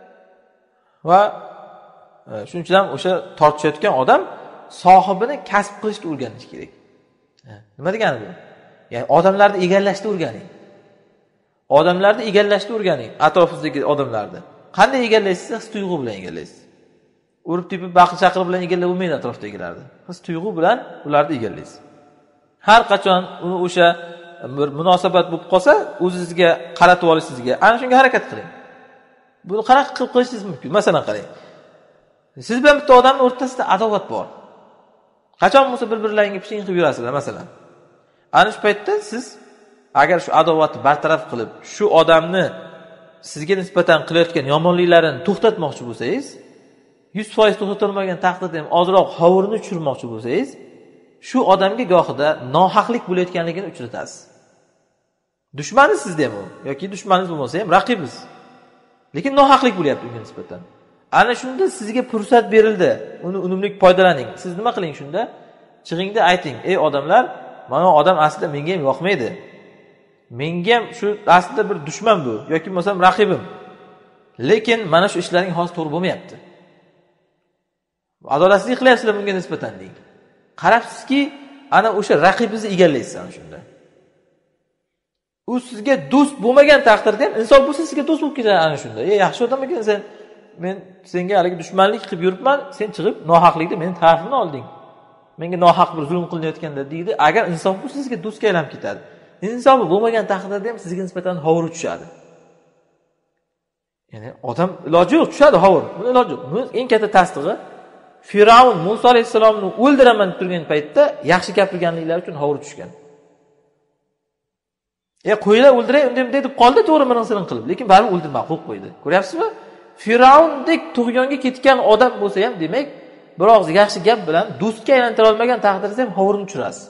Va shuning uchun ham o'sha tortishayotgan odam sohibini kasb qilishni o'rganish kerak. Nima degani bu? Ya'ni odamlarni egallashni o'rganing. Odamlarni egallashni o'rganing, atrofingizdagi odamlarni. Qanday egallaysiz? His-tuyg'u bilan egallaysiz. Urib-tepib, baqir-chaqir bilan egallab bo'lmaydi atrofdagilarni. His-tuyg'u bilan ularni egallaysiz. Har qachon uni o'sha bir munosabat bo'lib qolsa, o'zingizga qaratib olishingizga, ana shunga harakat qiling. Buni qanaqa qilib qilishingiz mumkin? Masalan qarang. Siz bilan bitta odamning o'rtasida adovat bor. Qachon bo'lsa bir-birlaringga piching qilib yurasizlar, masalan. Ana shu paytda siz agar shu adovatni bartaraf qilib, shu odamni sizga nisbatan qilayotgan yomonliklarini to'xtatmoqchi bo'lsangiz, 100% to'xtatilmagan taqdirda ham ozroq hovurni tushirmoqchi bo'lsangiz, shu odamga gohida nohaqlik bo'layotganligini uchratasiz. Dushmaningiz sizda ham u yoki dushmaningiz bo'lmasa ham raqibiz. Lekin nohaqlik bo'lyapti unga nisbatan. Ana shunda sizga fursat berildi. Uni unumli foydalaning. Siz nima qiling shunda? Chig'ingda ayting: "Ey odamlar, mana odam aslida menga ham yoqmaydi. Menga ham shu aslida bir dushman bu yoki bo'lmasam raqibim. Lekin mana shu ishlaring hozir to'g'ri bo'lmayapti. Adolatsizlik qilyapsizlar bunga nisbatan" deng. Qarabsizki, ana o'sha raqibingizni egallaysiz ana shunda. U sizga do'st bo'lmagan taqdirda ham inson bo'lsa sizga do'st bo'lib ketadi ana shunda. Yaxshi odam ekansan, men senga haligi dushmanlik qilib yuribman, sen chiqib nohaqlikda meni tarafimni olding. Menga nohaq bir zulm qilinayotganda deydi. Agar inson bo'lsa sizga do'stga aylanib ketadi. Inson bo'lmagan taqdirda ham sizga nisbatan hovur tushadi. Ya'ni odam iloji yo'q, tushadi hovur. Buni iloji yo'q. Buni eng katta tasdig'i Firavun Musa alayhisalomni o'ldiraman deb turgan paytda yaxshi gapirganliklari uchun hovur tushgan. Qo'ylar o'ldiray, unday deb qoldi, to'g'ri mirin-sirin qilib, lekin baribir o'ldirmay qo'yib qo'ydi. Ko'ryapsizmi? Firavundek tug'yonga ketgan odam bo'lsa ham, demak, bir og'iz yaxshi gap bilan do'stga aylantira olmagan taqdirda ham hovurni tushirasiz.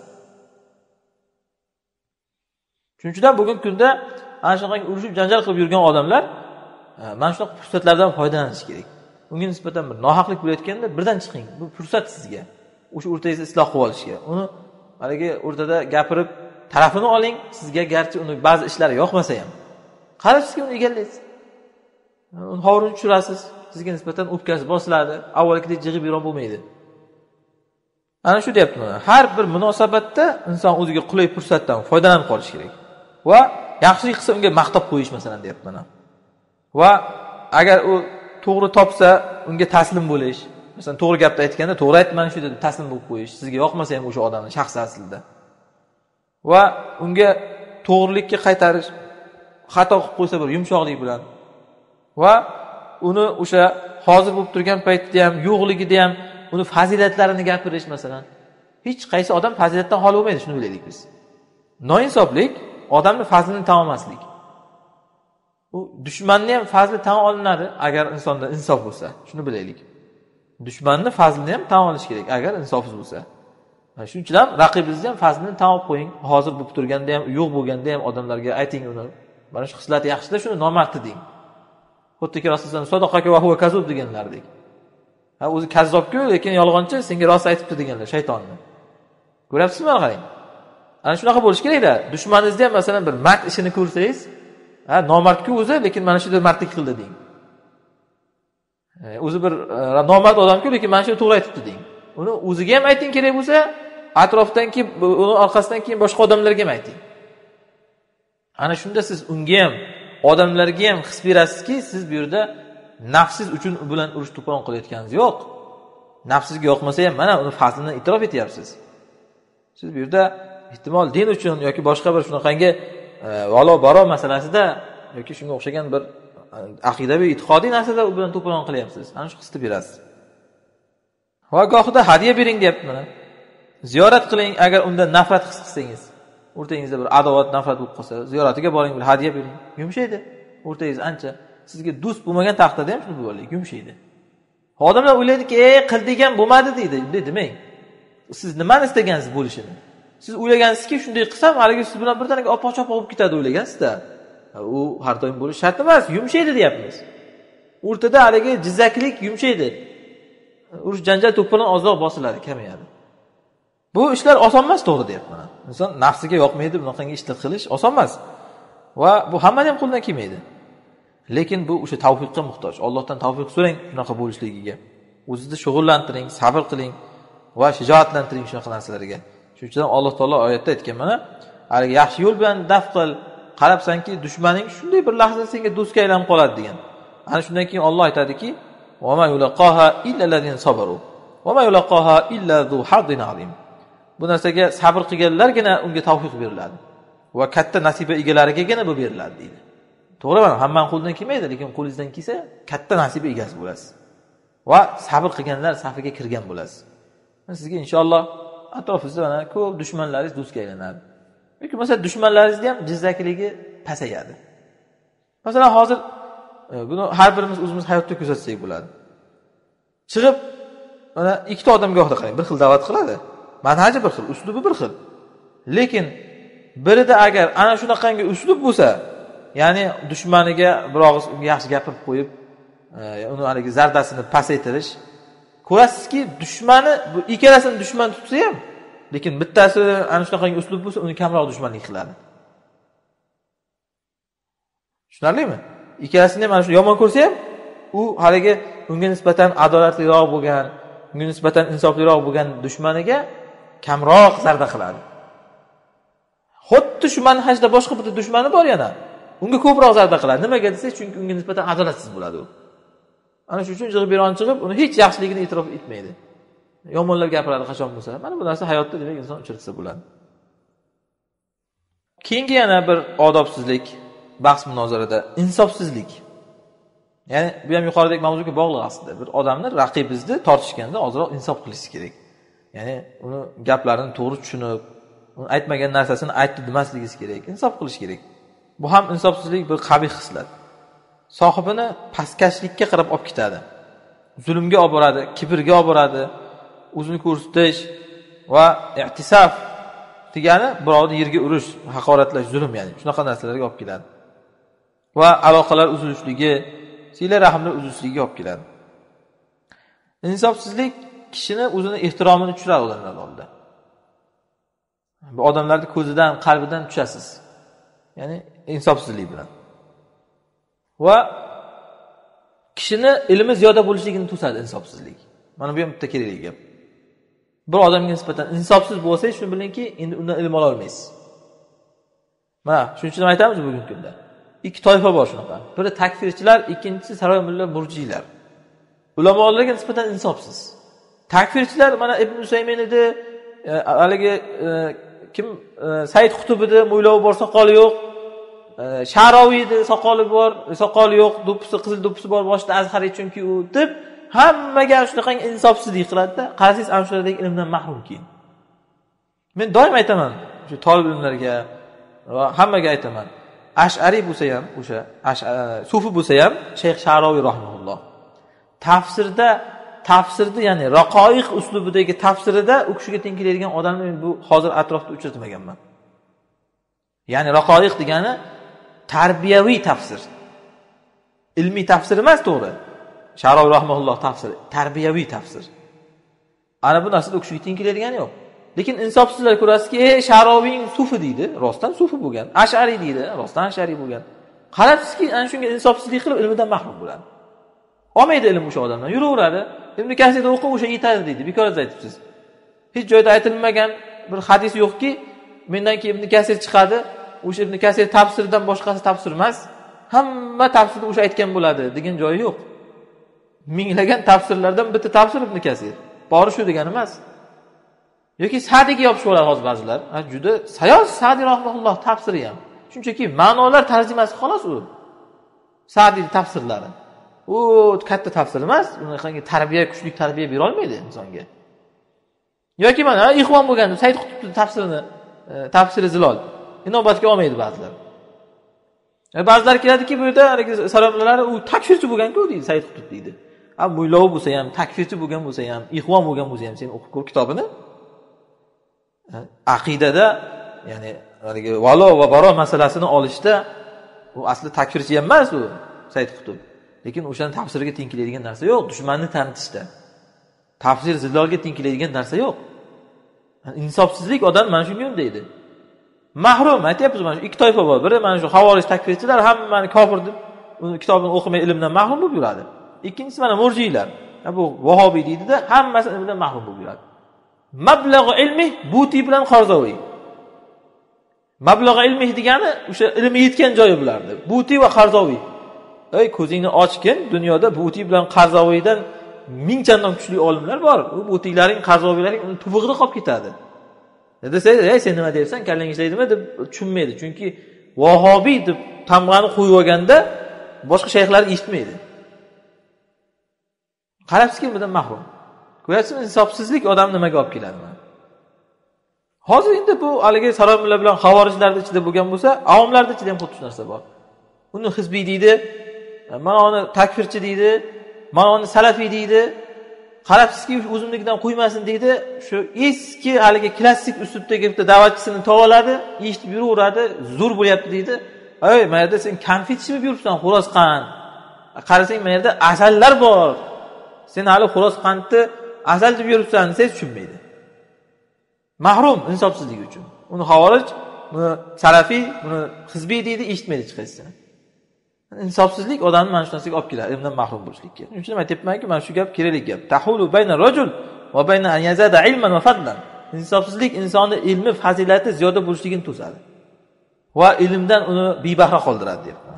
Shuning uchun bugungi kunda ana shunday urushib janjal qilib yurgan odamlar mana shunaqa fursatlardan foydalanish kerak. Unga nisbatan bir nohaqlik bo'layotganda birdan chiqing. Bu fursat sizga. O'sha o'rtangizda isloh qilib olishga. Uni haligi o'rtada gapirib tarafini oling, sizga garchi uni ba'zi ishlari yoqmasa ham. Qarashingizga uni egallaysiz. Uni hovrini tushirasiz, sizga nisbatan o'pkasi bosiladi, avvalgidek jig'ib yuron bo'lmaydi. Ana shu deyapman. Har bir munosabatda inson o'ziga qulay fursatdan foydalanib qolish kerak. Va yaxshilik qilsa unga maqtab qo'yish masalan deyapman. Va agar u to'g'ri topsa, unga taslim bo'lish. Masalan, to'g'ri gapni aytganda, to'g'ri aytman shu deb taslim bo'lib qo'yish. Sizga yoqmasa ham o'sha odamning shaxsi aslida. Va unga to'g'rilikka qaytarish, xato qilib qo'ysa bir yumshoqlik bilan va uni o'sha hozir bo'lib turgan paytda ham, yo'qligida ham uni fazilatlarini gapirish masalan. Hech qaysi odam fazilatdan xoli bo'lmaydi, shuni bilaylik biz. Noinsoflik odamning fazlini tan olmaslik. U dushmanning ham fazli tan olinadi agar insonda insof bo'lsa. Shuni bilaylik. Dushmanning fazlini ham tan olish kerak agar insofsiz bo'lsa. Shuning uchun ham raqibingizni ham fazlini tan olib qo'ying. Hozir bo'lib turganda ham, yo'q bo'lganda ham odamlarga ayting uni. Mana shu xislati yaxshida shuni nomardni deng. Xuddiki Rasululloh sadaqaka va huwa kazub deganlardek. O'zi kazzobku, lekin yolg'onchi, senga rost aytibdi deganlar shaytonni. Ko'ryapsizmi qarang? Ana shunaqa bo'lish kerak-da. Dushmaningizni ham masalan bir mard ishini ko'rsangiz, nomardku o'zi, lekin mana shu yerda mardlik qildi deng. O'zi bir nomard odamku, lekin mana shu to'g'ri aytibdi deng. uni o'ziga ham ayting kerak bo'lsa, atrofdan keyin, uni orqasidan keyin boshqa odamlarga ham ayting. Ana shunda siz unga ham, odamlarga ham his berasizki, siz bu yerda nafsiz uchun u bilan urush to'pon qilayotganingiz yo'q. Nafsizga yoqmasa ham mana uni fazlini e'tirof etyapsiz. Siz bu yerda ehtimol din uchun yoki boshqa bir shunaqangi valo baro masalasida yoki shunga o'xshagan bir aqidaviy e'tiqodiy narsada u bilan to'pon qilyapsiz. Ana shu hisni berasiz. Va gohida hadiya bering deyapti mana. Ziyorat qiling agar unda nafrat his qilsangiz. O'rtangizda bir adovat, nafrat bo'lib qolsa, ziyoratiga boring, bir hadiya bering. Yumshaydi. O'rtangiz ancha sizga do'st bo'lmagan taqdirda ham shuni bo'laylik, yumshaydi. Odamlar o'ylaydiki, qildik ham bo'lmadi deydi. Bunday demang. Siz nimani istagansiz bo'lishini? Siz o'ylagansizki, shunday qilsam, haligi siz bilan birdaniga opoq-chopoq bo'lib ketadi o'ylagansizda. U har doim bo'lish shart emas, yumshaydi deyapmiz. O'rtada haligi jizzaklik yumshaydi. Urush janjal to'polon ozroq bosiladi, kamayadi. Bu ishlar oson emas, to'g'ri deyapman. Inson nafsiga yoqmaydi bunaqangi ishlar qilish oson emas. Va bu hammaning ham qo'lidan kelmaydi. Lekin bu o'sha tavfiqqa muhtoj. Allohdan tavfiq so'rang shunaqa bo'lishligiga. O'zingizni shug'ullantiring, sabr qiling va shijoatlantiring shunaqa narsalarga. Shuning uchun Alloh taolo oyatda aytgan mana, haligi yaxshi yo'l bilan daf qil, qarabsanki dushmaning shunday bir lahzada senga do'stga aylanib qoladi degan. Ana shundan keyin Alloh aytadiki, "Va ma yulaqaha illa allazina sabaru, va ma yulaqaha illa zu hazzin azim." Bu narsaga sabr qilganlargina unga tavfiq beriladi va katta nasiba egalarigagina bu beriladi deydi. To'g'rimi? Hammaning qo'lidan kelmaydi, lekin qo'lingizdan kelsa katta nasiba egasi bo'lasiz. Va sabr qilganlar safiga kirgan bo'lasiz. Sizga inshaalloh atrofingizda mana ko'p dushmanlaringiz do'stga aylanadi. Yoki masalan dushmanlaringizni ham jizzakligi pasayadi. Masalan hozir buni har birimiz o'zimiz hayotda kuzatsak bo'ladi. Chiqib mana ikkita odamga gohida qarang, bir xil da'vat qiladi. Manhaji bir xil, uslubi bir xil. Lekin birida agar ana shunaqangi uslub bo'lsa, ya'ni dushmaniga bir og'iz yaxshi gapirib qo'yib, uni haligi zardasini pasaytirish, ko'rasizki, dushmani bu ikkalasini dushman tutsa ham, lekin bittasi ana shunaqangi uslub bo'lsa, uni kamroq dushmanlik qiladi. Tushunarlimi? Ikkalasini ham ana shu yomon ko'rsa ham, u haligi unga nisbatan adolatliroq bo'lgan, unga nisbatan insofliroq bo'lgan dushmaniga kamroq zarda qiladi. Xuddi shu manhajda boshqa bir dushmani bor yana. Unga ko'proq zarda qiladi. Nimaga desangiz, chunki unga nisbatan adolatsiz bo'ladi u. Ana shu uchun jig'ibiron chiqib, uni hech yaxshiligini e'tirof etmaydi. Yomonlar gapiradi qachon bo'lsa. Mana bu narsa hayotda demak inson uchratsa bo'ladi. Keyingi yana bir odobsizlik bahs munozarada insofsizlik. Ya'ni bu ham yuqoridagi mavzuga bog'liq aslida. Bir odamni raqibingizni tortishganda ozroq insof qilishingiz kerak. Ya'ni uni gaplarini to'g'ri tushunib, uni aytmagan narsasini aytdi demasligingiz kerak, insof qilish kerak. Bu ham insofsizlik bir qabih xislat. Sohibini pastkashlikka qarab olib ketadi. Zulmga olib boradi, kibrga olib boradi, o'zini ko'rsatish va i'tisof degani birovni yerga urish, haqoratlash, zulm ya'ni shunaqa narsalarga olib keladi. Va aloqalar uzilishligi, sila rahmlar uzilishligiga olib keladi. Insofsizlik kishini o'zini ehtiromini tushiradi odamlar oldida. Bu odamlarning ko'zidan, qalbidan tushasiz. Ya'ni insofsizlik bilan. Va kishini ilmi ziyoda bo'lishligini to'sadi insofsizlik. Mana bu ham bitta kerakli gap. Bir odamga nisbatan insofsiz bo'lsangiz, shuni bilingki, endi undan ilm ola olmaysiz. Mana shuning uchun aytamiz bugungi kunda. Ikki toifa bor shunaqa. Biri takfirchilar, ikkinchisi saroy mulla murjiylar. Ulamolarga nisbatan insofsiz. Takfirchilar mana Ibn Usaymin edi, haligi kim Said Qutb edi, mo'ylovi bor, soqoli yo'q. Sha'roviy edi, soqoli bor, soqoli yo'q, do'ppisi, qizil do'ppisi bor, boshida azhar chunki u deb hammaga shunaqa insofsizlik qiladi-da, qarasangiz ana shulardagi ilmdan mahrum keyin. Men doim aytaman, shu talab ilmlarga va hammaga aytaman. Ash'ari bo'lsa ham, o'sha sufi bo'lsa ham, Shayx Sha'roviy rahimahulloh. Tafsirda ya'ni raqoiq uslubidagi tafsirida u kishiga teng keladigan odamni men bu hozir atrofda uchratmaganman. Ya'ni raqoiq degani tarbiyaviy tafsir. Ilmiy tafsir emas, to'g'ri. Sha'roviy rahimahulloh tafsiri tarbiyaviy tafsir. Ana bu narsada u kishiga teng keladigan yo'q. Lekin insofsizlar ko'rasizki, Sha'roviyning sufi deydi, rostdan sufi bo'lgan. Ash'ari deydi, rostdan ash'ari bo'lgan. Qarabsizki, ana shunga insofsizlik qilib ilmidan mahrum bo'ladi. Olmaydi ilm o'sha odamdan, yuraveradi. Ibn Kasir o'qib o'sha yetadi deydi. Bekor aytibsiz. Hech joyda aytilmagan bir hadis yo'qki, mendan keyin Ibn Kasir chiqadi, o'sha Ibn Kasir tafsirdan boshqasi tafsir emas, hamma tafsirni o'sha aytgan bo'ladi degan joyi yo'q. Minglagan tafsirlardan bitta tafsir Ibn Kasir. Bori shu degani emas. Yoki Sa'diga yopishib oladi hozir ba'zilar. Juda sayoz Sa'di rahimahulloh tafsiri ham. Shunchaki ma'nolar tarjimasi xolos u. Sa'di tafsirlari. U katta tafsir emas, unaqangi tarbiya, kuchli tarbiya bera olmaydi insonga. Yoki mana Ixvon bo'lganda Said Qutbning tafsirini, tafsiri Zilol inobatga olmaydi ba'zilar. Ba'zilar keladiki, bu yerda haligi salomlari u takfirchi bo'lgan-ku deydi, Said Qutb deydi. Mo'ylov bo'lsa ham, takfirchi bo'lgan bo'lsa ham, Ixvon bo'lgan bo'lsa ham sen o'qib ko'r kitobini. Aqidada, ya'ni haligi valo va baro masalasini olishda u asli takfirchi ham emas u Said Qutb. Lekin o'shani tafsiriga teng keladigan narsa yo'q, dushmanni tanitishda. Tafsir Zilolga teng keladigan narsa yo'q. Insofsizlik odam mana shunga undaydi. Mahrum aytyapmiz, mana shu ikki toifa bor. Biri mana shu havorij takfirchilar hammani kofir deb uni kitobini o'qimay ilmdan mahrum bo'lib yuradi. Ikkinchisi mana murjiylar. Bu vahobiy deydida, hammasi ilmdan mahrum bo'lib yuradi. Mablag'u ilmi Buti bilan Qarzoviy. Mablag'u ilmi degani o'sha ilmi yetgan joyi bulardi. Buti va Qarzoviy. Ey ko'zingni ochgin, dunyoda Buti bilan Qarzoviydan ming chandon kuchli olimlar bor. U Butilaring, Qarzoviylaring uni tubig'ida qolib ketadi. Desa, "Ey sen nima deyapsan? Kallang ishlaydimi?" deb tushunmaydi. Chunki vahobiy deb tamg'ani qo'yib olganda boshqa shayxlar eshitmaydi. Qarabsizki, bundan mahrum. Ko'ryapsizmi, insofsizlik odam nimaga olib keladi? Hozir endi bu haligi salomlar bilan xavorijlarning ichida bo'lgan bo'lsa, avomlarning ichida ham xuddi shu narsa bor. Uni hizbiy deydi, mana uni takfirchi deydi, mana uni salafiy deydi. Qarabsizki, o'zimnikidan qo'ymasin deydi. Shu eski haligi klassik uslubdagi bitta da'vatchisini tovoladi, eshitib yuraveradi, zo'r bo'lyapti deydi. "Ey, mana yerda sen konfet ichib yuribsan, xo'roz qand. Qarasang, mana yerda asallar bor. Sen hali xo'roz qandni asal deb yuribsan", desa tushunmaydi. Mahrum insofsizlik uchun. Uni xavorij, buni salafiy, buni hizbiy deydi, eshitmaydi hech qaysi. Insofsizlik odamni mana shu narsaga olib keladi, ilmdan mahrum bo'lishlikka. Shuning uchun aytibmanki, mana shu gap kerakli gap. Tahulu bayna rajul va bayna an yazada ilman va fadlan. Insofsizlik insonni ilmi, fazilati ziyoda bo'lishligini to'sadi. Va ilmdan uni bebahra qoldiradi deyapman.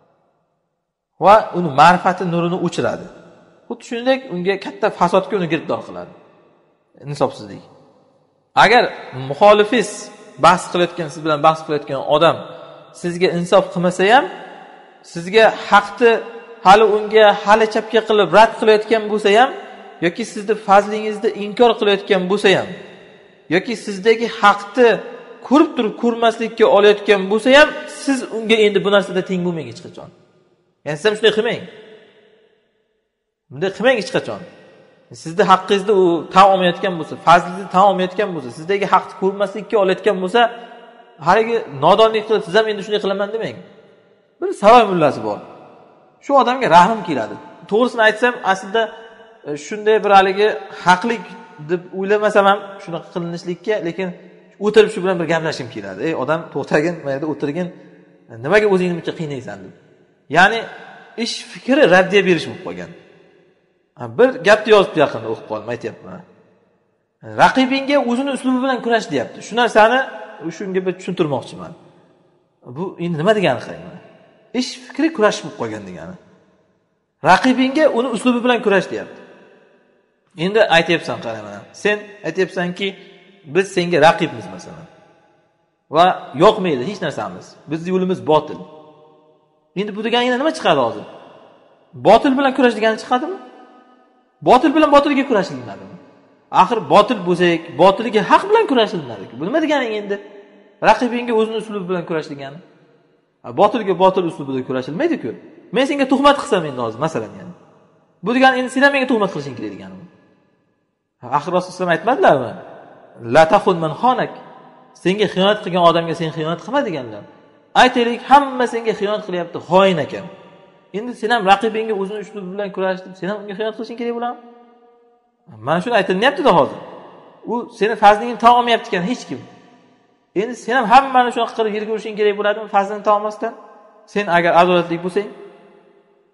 Va uni ma'rifati nurini o'chiradi. Xuddi shuningdek unga katta fasodga uni giribdor qiladi. Insofsizlik. Agar muxolifiz bahs qilayotgan, siz bilan bahs qilayotgan odam sizga insof qilmasa ham, sizga haqni hali unga hali chapga qilib rad qilayotgan bo'lsa ham, yoki sizni fazlingizni inkor qilayotgan bo'lsa ham, yoki sizdagi haqni ko'rib turib ko'rmaslikka olayotgan bo'lsa ham, siz unga endi bu narsada teng bo'lmang hech qachon. Ya'ni siz ham shunday qilmang. Bunday qilmang hech qachon. Sizni haqqingizni u tan olmayotgan bo'lsa, fazlingizni tan olmayotgan bo'lsa, sizdagi haqni ko'rmaslikka olayotgan bo'lsa, haligi nodonlik qilib siz ham endi shunday qilaman demang. Bir saroy mullasi bor. Shu odamga rahim keladi. To'g'risini aytsam, aslida shunday bir haligi haqlik deb o'ylamasam ham shunaqa qilinishlikka, lekin o'tirib shu bilan bir gaplashim keladi. Ey odam, to'xtagin, mana yerda o'tirgin. Nimaga o'zingni buncha qiynaysan deb. Ya'ni ish fikri raddiya berish bo'lib qolgan. Bir gapni yozib yaqinda o'qib qoldim, aytayapman. Raqibingga o'zini uslubi bilan kurash deyapti. Shu narsani shunga bir tushuntirmoqchiman. Bu endi nima degani qarayman. Ish fikri kurash bo'lib qolgan degani. Raqibingga uni uslubi bilan kurash deyapti. Endi aytayapsan, qarayman. Sen aytayapsanki, biz senga raqibmiz masalan. Va yoqmaydi hech narsamiz. Bizning yo'limiz botil. Endi bu degani nima chiqadi hozir? Botil bilan kurash degani chiqadimi? Botil bilan botilga kurashilinadimi? Axir botil bo'lsak, botilga haq bilan kurashilinadi. Bu nima degani endi? Raqibingga o'zining uslubi bilan kurash degani. Botilga botil uslubida kurashilmaydi-ku. Men senga tuhmat qilsam endi hozir, masalan yani. Bu degani endi sen ham menga tuhmat qilishing kerak deganimi? Axir Rasululloh aytmadilarmi? La taxun man xonak. Senga xiyonat qilgan odamga sen xiyonat qilma deganlar. Aytaylik, hamma senga xiyonat qilyapti, xoin ekan. Endi sen ham raqibingga o'zining uslubi bilan kurashib, sen ham unga xiyonat qilishing kerak bo'ladimi? Mana shuni aytilyapti-da hozir. U seni fazlingni tan olmayapti ekan hech kim. Endi sen ham hammani shunaqa qilib yerga urishing kerak bo'ladimi fazlini tan olmasdan? Sen agar adolatli bo'lsang,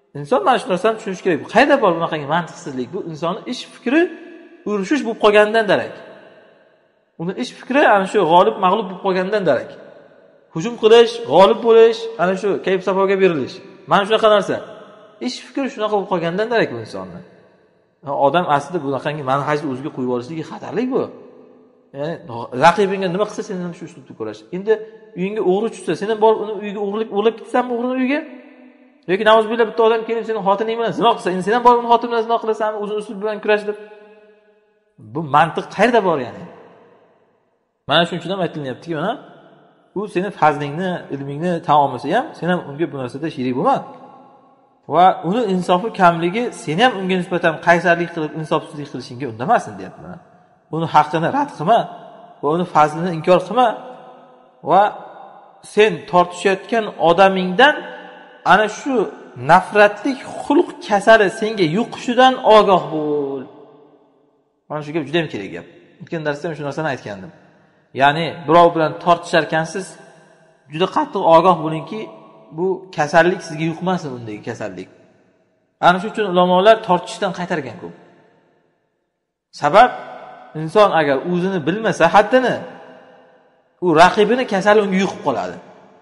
Inson mana shu narsani tushunishi kerak. Qayerda bor bunaqangi mantiqsizlik? Bu insonning ish fikri urushish bo'lib qolganidan darak. Uni ish fikri ana shu g'olib mag'lub bo'lib qolganidan darak. Hujum qilish, g'olib bo'lish, ana shu kayf safoga berilish. Mana shunaqa narsa. Ish fikri shunaqa bo'lib qolganidan darak bu insonni. Odam aslida bunaqangi manhajni o'ziga qo'yib olishligi xatarlik bu. Ya'ni raqibingga nima qilsa sen ham shu uslubda ko'rash. Endi uyingga o'g'ri tushsa, sen ham borib uni uyiga o'g'irlab ketsanmi o'g'rining uyiga? Yoki namozbilla bitta odam kelib sening xotining bilan zino qilsa, endi sen ham borib uni xotin bilan zino qilasanmi? O'zing uslub bilan kurashib. Bu mantiq qayerda bor ya'ni? Mana shuning uchun ham aytilyaptiki, mana u sening fazlingni, ilmingni tan olmasa ham, sen ham unga bu narsada sherik bo'lma. Va uni insofi kamligi seni ham unga nisbatan qaysarlik qilib, insofsizlik qilishingga undamasin, deyapti mana. Uni haqqini rad qilma va uni fazlini inkor qilma va sen tortishayotgan odamingdan ana shu nafratlik xulq kasali senga yuqishidan ogoh bo'l. Mana shu gap juda ham kerak gap. O'tgan darsda ham shu narsani aytgandim. Ya'ni birov bilan tortishar ekansiz, juda qattiq ogoh bo'lingki, bu kasallik sizga yuqmasin, undagi kasallik. Ana shu uchun ulamolar tortishdan qaytargan ko'p. Sabab inson agar o'zini bilmasa haddini, u raqibini kasali unga yuqib qoladi.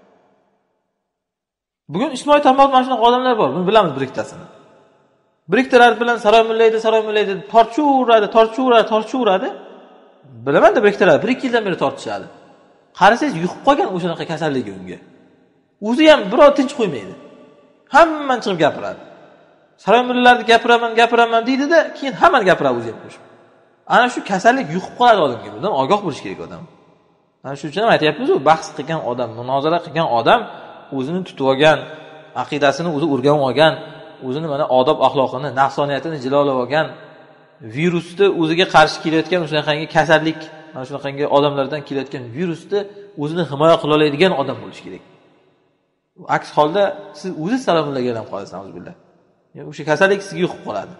Bugun ijtimoiy tarmoqda mana shunaqa odamlar bor, buni bilamiz bir ikkitasini. Bir ikkitalari bilan saroy-millayda tortishaveradi. Bilaman-da bir ikkitalari 1-2 yildan beri tortishadi. Qarasangiz yuqib qolgan o'shanaqa kasalligi unga. O'zi ham birov tinch qo'ymaydi. Hamman chiqib gapiradi. Saroy-millaylarda gapiraman deydi-da, keyin hammani gapiradi o'zi ham qo'shib. Ana shu kasallik yuqib qoladi odamga. Bundan ogoh bo'lish kerak odam. Ana shu uchun ham aytayapmiz-ku, bahs qilgan odam, munozara qilgan odam o'zini tutib olgan, aqidasini o'zi o'rganib olgan, o'zini mana odob axloqini, nafsoniyatini jilolab olgan, virusni o'ziga qarshi kelayotgan o'shanaqangi kasallik, mana shunaqangi odamlardan kelayotgan virusni o'zini himoya qila oladigan odam bo'lish kerak. Aks holda siz o'zi salomlarga ham qolasiz, auzubillah. Ya'ni o'sha kasallik sizga yuqib qoladi.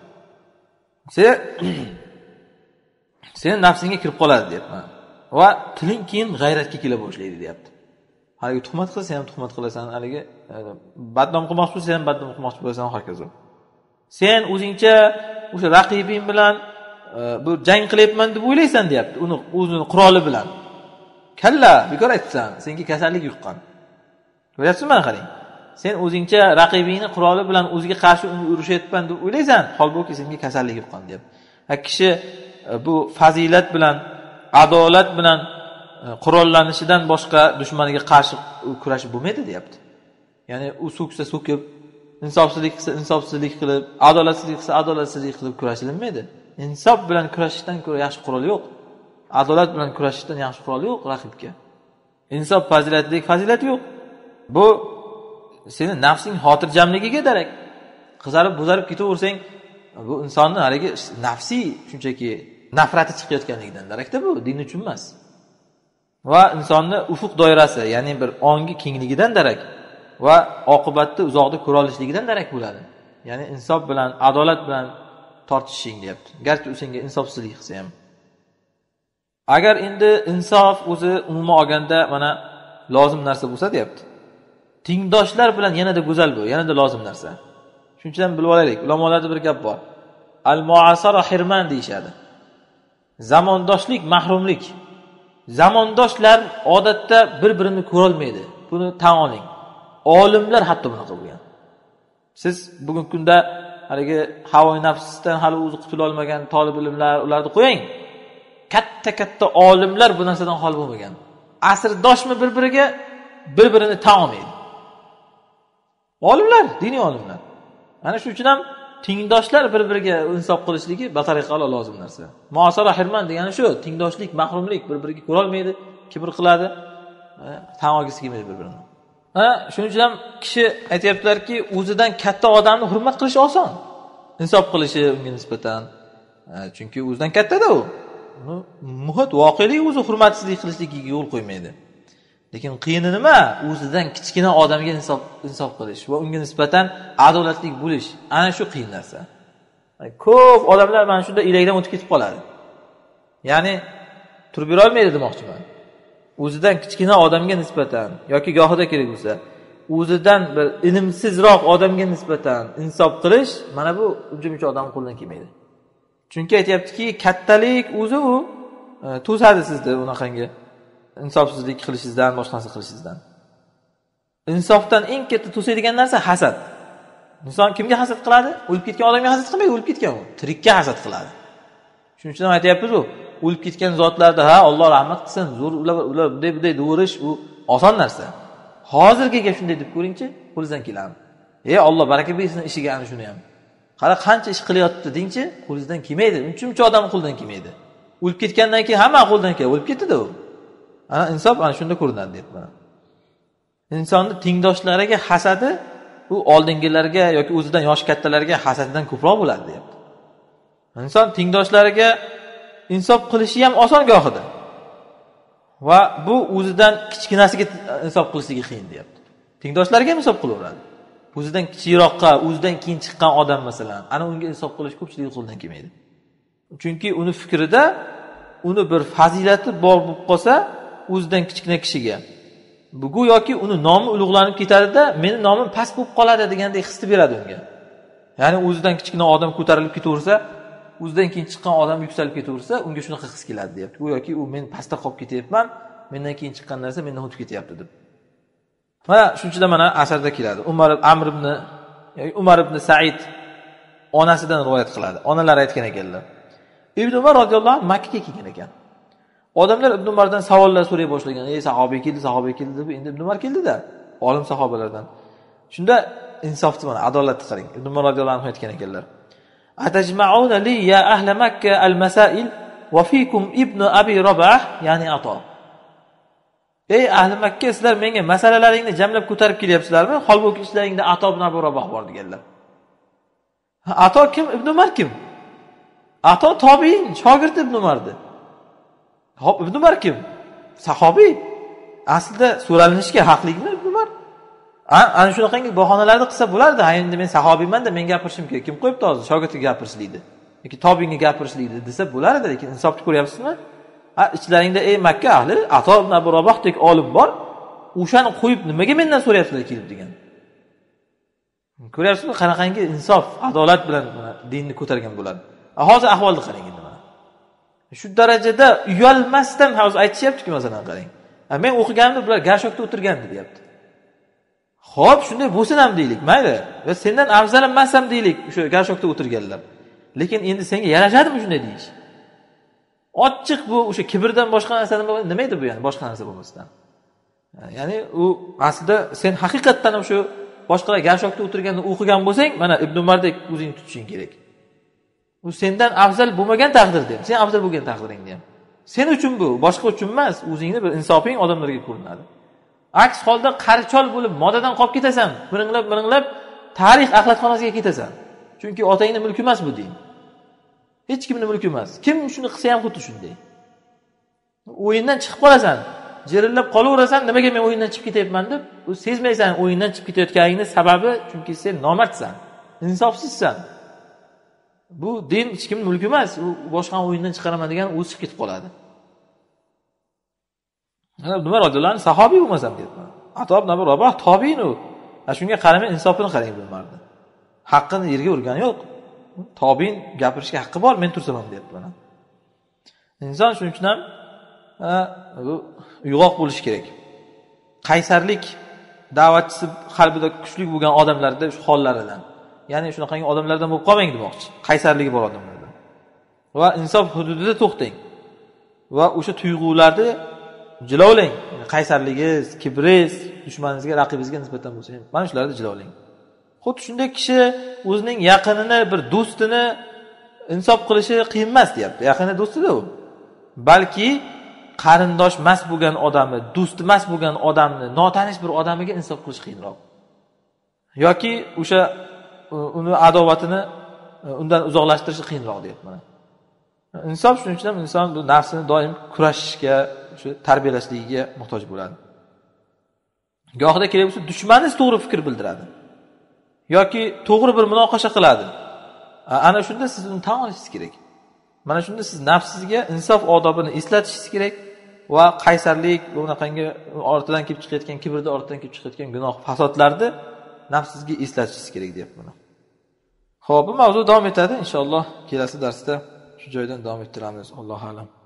Sen nafsingga kirib qoladi, deyapman. Va tiling keyin g'ayratga kela boshlaydi, deyapti. Haligi tuhmat qilsa, sen ham tuhmat qilasan, haligi badnom qilmoqchi bo'lsa, sen ham badnom qilmoqchi bo'lasan, hokazo. Sen o'zingcha o'sha raqibing bilan bu jang qilyapman deb o'ylaysan, deyapti. Uni o'zining quroli bilan. Kalla, bekor aytsan, senga kasallik yuqqan. Ko'ryapsizmi, mana qarang. Sen o'zingcha raqibingni quroli bilan o'ziga qarshi urushyapman deb o'ylaysan, holbuki senga kasallik yuqqan, deyapti. Kishi bu fazilat bilan, adolat bilan qurollanishidan boshqa dushmaniga qarshi kurashib bo'lmaydi, deyapti. Ya'ni u so'ksa so'kib, insofsizlik qilsa insofsizlik qilib, adolatsizlik qilsa adolatsizlik qilib kurashilmaydi. Insof bilan kurashishdan ko'ra yaxshi qurol yo'q. Adolat bilan kurashishdan yaxshi qurol yo'q raqibga. Insof fazilatidek fazilat yo'q. Bu seni nafsing xotirjamligiga darak. Qizarib ketaversang, bu insonning haligi nafsiy shunchaki nafrati chiqayotganligidan darakda, bu din uchun emas. Va insonni ufuq doirasi, ya'ni bir ongi kengligidan darak va oqibatni uzoqda ko'ra olishligidan darak bo'ladi. Ya'ni insof bilan, adolat bilan tortishing, deyapti. Garchi u senga insofsizlik qilsa ham. Agar endi insof o'zi umuman olganda mana lozim narsa bo'lsa, deyapti. Tengdoshlar bilan yanada go'zal bu, yanada lozim narsa. Shuning uchun bilib olaylik. Ulamolarda bir gap bor. Al-muasara hirman deyshadi. Zamondoshlik mahrumlik. Zamondoshlar odatda bir-birini ko'ra olmaydi. Buni tan oling. Olimlar hatto bunaqa bo'lgan. Siz bugungi kunda haligi havoy nafsdan hali o'zi qutula olmagan talib ilmlar, ularni qo'ying. Katta olimlar bu narsadan xoli bo'lmagan. Asrdoshmi bir-birini tan olmaydi. Olimlar, diniy olimlar. Ana shu uchun ham tengdoshlar bir-biriga insof qilishligi batariqalo lozim narsa. Muasara hirman degani shu, tengdoshlik, mahrumlik, bir-biriga ko'ra olmaydi, kibr qiladi, tan olgisi kelmaydi bir-birini. Shuning uchun ham kishi aytayaptilarki, o'zidan katta odamni hurmat qilish oson. Insof qilishi unga nisbatan. Chunki o'zidan katta-da u. Muhit, voqelik o'zi hurmatsizlik qilishligiga yo'l qo'ymaydi. Lekin qiyini nima? O'zidan kichkina odamga insof qilish va unga nisbatan adolatli bo'lish. Ana shu qiyin narsa. Ko'p odamlar mana shunda ilakdan o'tib ketib qoladi. Ya'ni turib yura olmaydi demoqchiman. O'zidan kichkina odamga nisbatan yoki gohida kerak bo'lsa, o'zidan bir ilmsizroq odamga nisbatan insof qilish, mana bu uncha odam qo'ldan kelmaydi. Chunki aytayaptiki, kattalik o'zi u to'sadi sizni unaqangi insofsizlik qilishingizdan, boshqa narsa qilishingizdan. Insofdan eng katta to'saydigan narsa hasad. Inson kimga hasad qiladi? O'lib ketgan odamga hasad qilmaydi, o'lib ketgan u. Tirikka hasad qiladi. Shuning uchun ham aytayapmiz, u o'lib ketgan zotlarda Alloh rahmat qilsin, zo'r ular bunday dovurish u oson narsa. Hozirgi gap shunday deb ko'ringchi, qo'lingizdan keladi. Alloh baraka bersin ishiga ana shuni ham. Qara qancha ish qilyapti dengchi, qo'lingizdan kelmaydi. Uncha odam qo'ldan kelmaydi. O'lib ketgandan keyin hamma qo'ldan keladi, o'lib ketdi-da u. Ana insof ana shunda ko'rinadi deyapman. Insonni tengdoshlariga hasadi u oldingilarga yoki o'zidan yosh kattalarga hasadidan ko'proq bo'ladi deyapti. Inson tengdoshlariga insof qilishi ham oson gohida. Va bu o'zidan kichkinasiga insof qilishligi qiyin deyapti. Tengdoshlariga ham insof qilaveradi. O'zidan kichikroqqa, o'zidan keyin chiqqan odam masalan, ana unga insof qilish ko'pchilik qo'ldan kelmaydi. Chunki uni fikrida uni bir fazilati bor bo'lib qolsa, o'zidan kichkina kishiga bu go'yoki uni nomi ulug'lanib ketadi-da, meni nomim past bo'lib qoladi degandek his beradi unga. Ya'ni o'zidan kichkina odam ko'tarilib ketaversa, o'zidan keyin chiqqan odam yuksalib ketaversa, unga shunaqa his keladi deyapti. Go'yoki u men pastda qolib ketyapman, mendan keyin chiqqan narsa mendan o'tib ketyapti deb. Mana shunchadan mana asarda keladi. Umar ibn Said onasidan rivoyat qiladi. Onalari aytgan ekanlar. Ibn Umar radhiyallohu anhu Makka ga kelgan ekan. Odamlar Ibn Umardan savollar so'ray boshlagan. Sahobiy keldi deb, endi Ibn Umar keldi-da, olim sahobalardan. Shunda insofni mana adolatni qarang. Ibn Umar radhiyallohu anhu aytgan ekanlar. Atajma'una li ya ahli Makka al-masail wa fikum ibn Abi Rabah, ya'ni Ato. Ahli Makka, sizlar menga masalalaringni jamlab ko'tarib kelyapsizlarmi? Holbuki ishlaringda Ato ibn Abi Rabah bor deganlar. Ato kim? Ibn Umar kim? Ato tobiin, shogirdi Ibn Umardi. Hop, Ibn Umar kim? Sahobiy. Aslida so'ralinishga haqligimi Ibn Umar? Ana shunaqangi bahonalarni qilsa bo'lardi. Endi men sahobiyman-da, men gapirishim kerak. Kim qo'yibdi hozir shogirdiga gapirishlikni? Yoki tobiinga gapirishlikni desa bo'lardi, lekin insofni ko'ryapsizmi? Ichlaringda Makka ahli Ato ibn Abu Rabohdek olim bor. O'shani qo'yib nimaga mendan so'rayapsizlar kelib degan. Ko'ryapsizmi qanaqangi insof, adolat bilan dinni ko'targan bo'ladi. Hozir ahvolni qarang endi mana. Shu darajada uyalmasdan hozir aytishyapti-ku masalan qarang. Men o'qiganimda bular garshokda o'tirgandi deyapti. Xo'p, shunday bo'lsin ham deylik, mayli. Va sendan afzal emasam deylik, o'sha garshokda o'tirganlar. Lekin endi senga yarashadimi shunday deyish? Ochiq bu o'sha kibrdan boshqa narsa nima edi bu, ya'ni boshqa narsa bo'lmasdan. Ya'ni u aslida sen haqiqatdan ham shu boshqalar garshokda o'tirganda o'qigan bo'lsang, mana Ibn Umardek o'zing tutishing kerak. U sendan afzal bo'lmagan taqdirda ham, sen afzal bo'lgan taqdiringda ham. Sen uchun bu, boshqa uchun emas, o'zingni bir insofing odamlarga ko'rinadi. Aks holda qarichol bo'lib modadan qolib ketasan, miringlab tarix axlatxonasiga ketasan. Chunki otangning mulki emas bu din. Hech kimning mulki emas. Kim shuni qilsa ham xuddi shunday. O'yindan chiqib qolasan, jirillab qolaverasan, nimaga men o'yindan chiqib ketyapman deb, u sezmaysan o'yindan chiqib ketayotganingni sababi, chunki sen nomardsan, insofsizsan. Bu din hech kimning mulki emas. U boshqa o'yindan chiqaraman degan o'zi chiqib ketib qoladi. Mana Umar radhiyallohu anhu sahobiy bo'lmasam deyapman. Ato ibn Abu Raboh tobiin u. Shunga qaramay insofini qarang bu mardi. Haqqini yerga urgani yo'q. Tobiin gapirishga haqqi bor, men tursam ham deyapman. Inson shuning uchun ham bu uyg'oq bo'lish kerak. Qaysarlik da'vatchisi qalbida kuchli bo'lgan odamlarda shu hollaridan. Ya'ni shunaqangi odamlardan bo'lib qolmang demoqchi. Qaysarligi bor odamlardan. Va insof hududida to'xtang. Va o'sha tuyg'ularni jilovlang. Qaysarligingiz, kibringiz dushmaningizga, raqibingizga nisbatan bo'lsa, mana shularni jilovlang. Xuddi shunday kishi o'zining yaqinini, bir do'stini insof qilishi qiyin emas deyapti. Yaqini do'stida u. Balki qarindosh emas bo'lgan odamni, do'st emas bo'lgan odamni, notanish bir odamiga insof qilish qiyinroq. Yoki o'sha uni adovatini undan uzoqlashtirish qiyinroq deyapman. Insof shuning uchun ham inson bu nafsini doim kurashishga, shu tarbiyalashligiga muhtoj bo'ladi. Gohida kerak bo'lsa dushmaningiz to'g'ri fikr bildiradi. Yoki to'g'ri bir munoqasha qiladi. Ana shunda siz uni tan olishingiz kerak. Mana shunda siz nafsingizga insof odobini eslatishingiz kerak va qaysarlik, bunaqangi ortidan kelib chiqayotgan, kibrda ortidan kelib chiqayotgan gunoh fasodlarni nafsizga eslatishingiz kerak deyapti buni. Xo'p, bu mavzu davom etadi inshaalloh. Kelasi darsda shu joydan davom ettiramiz. Allohu a'lam.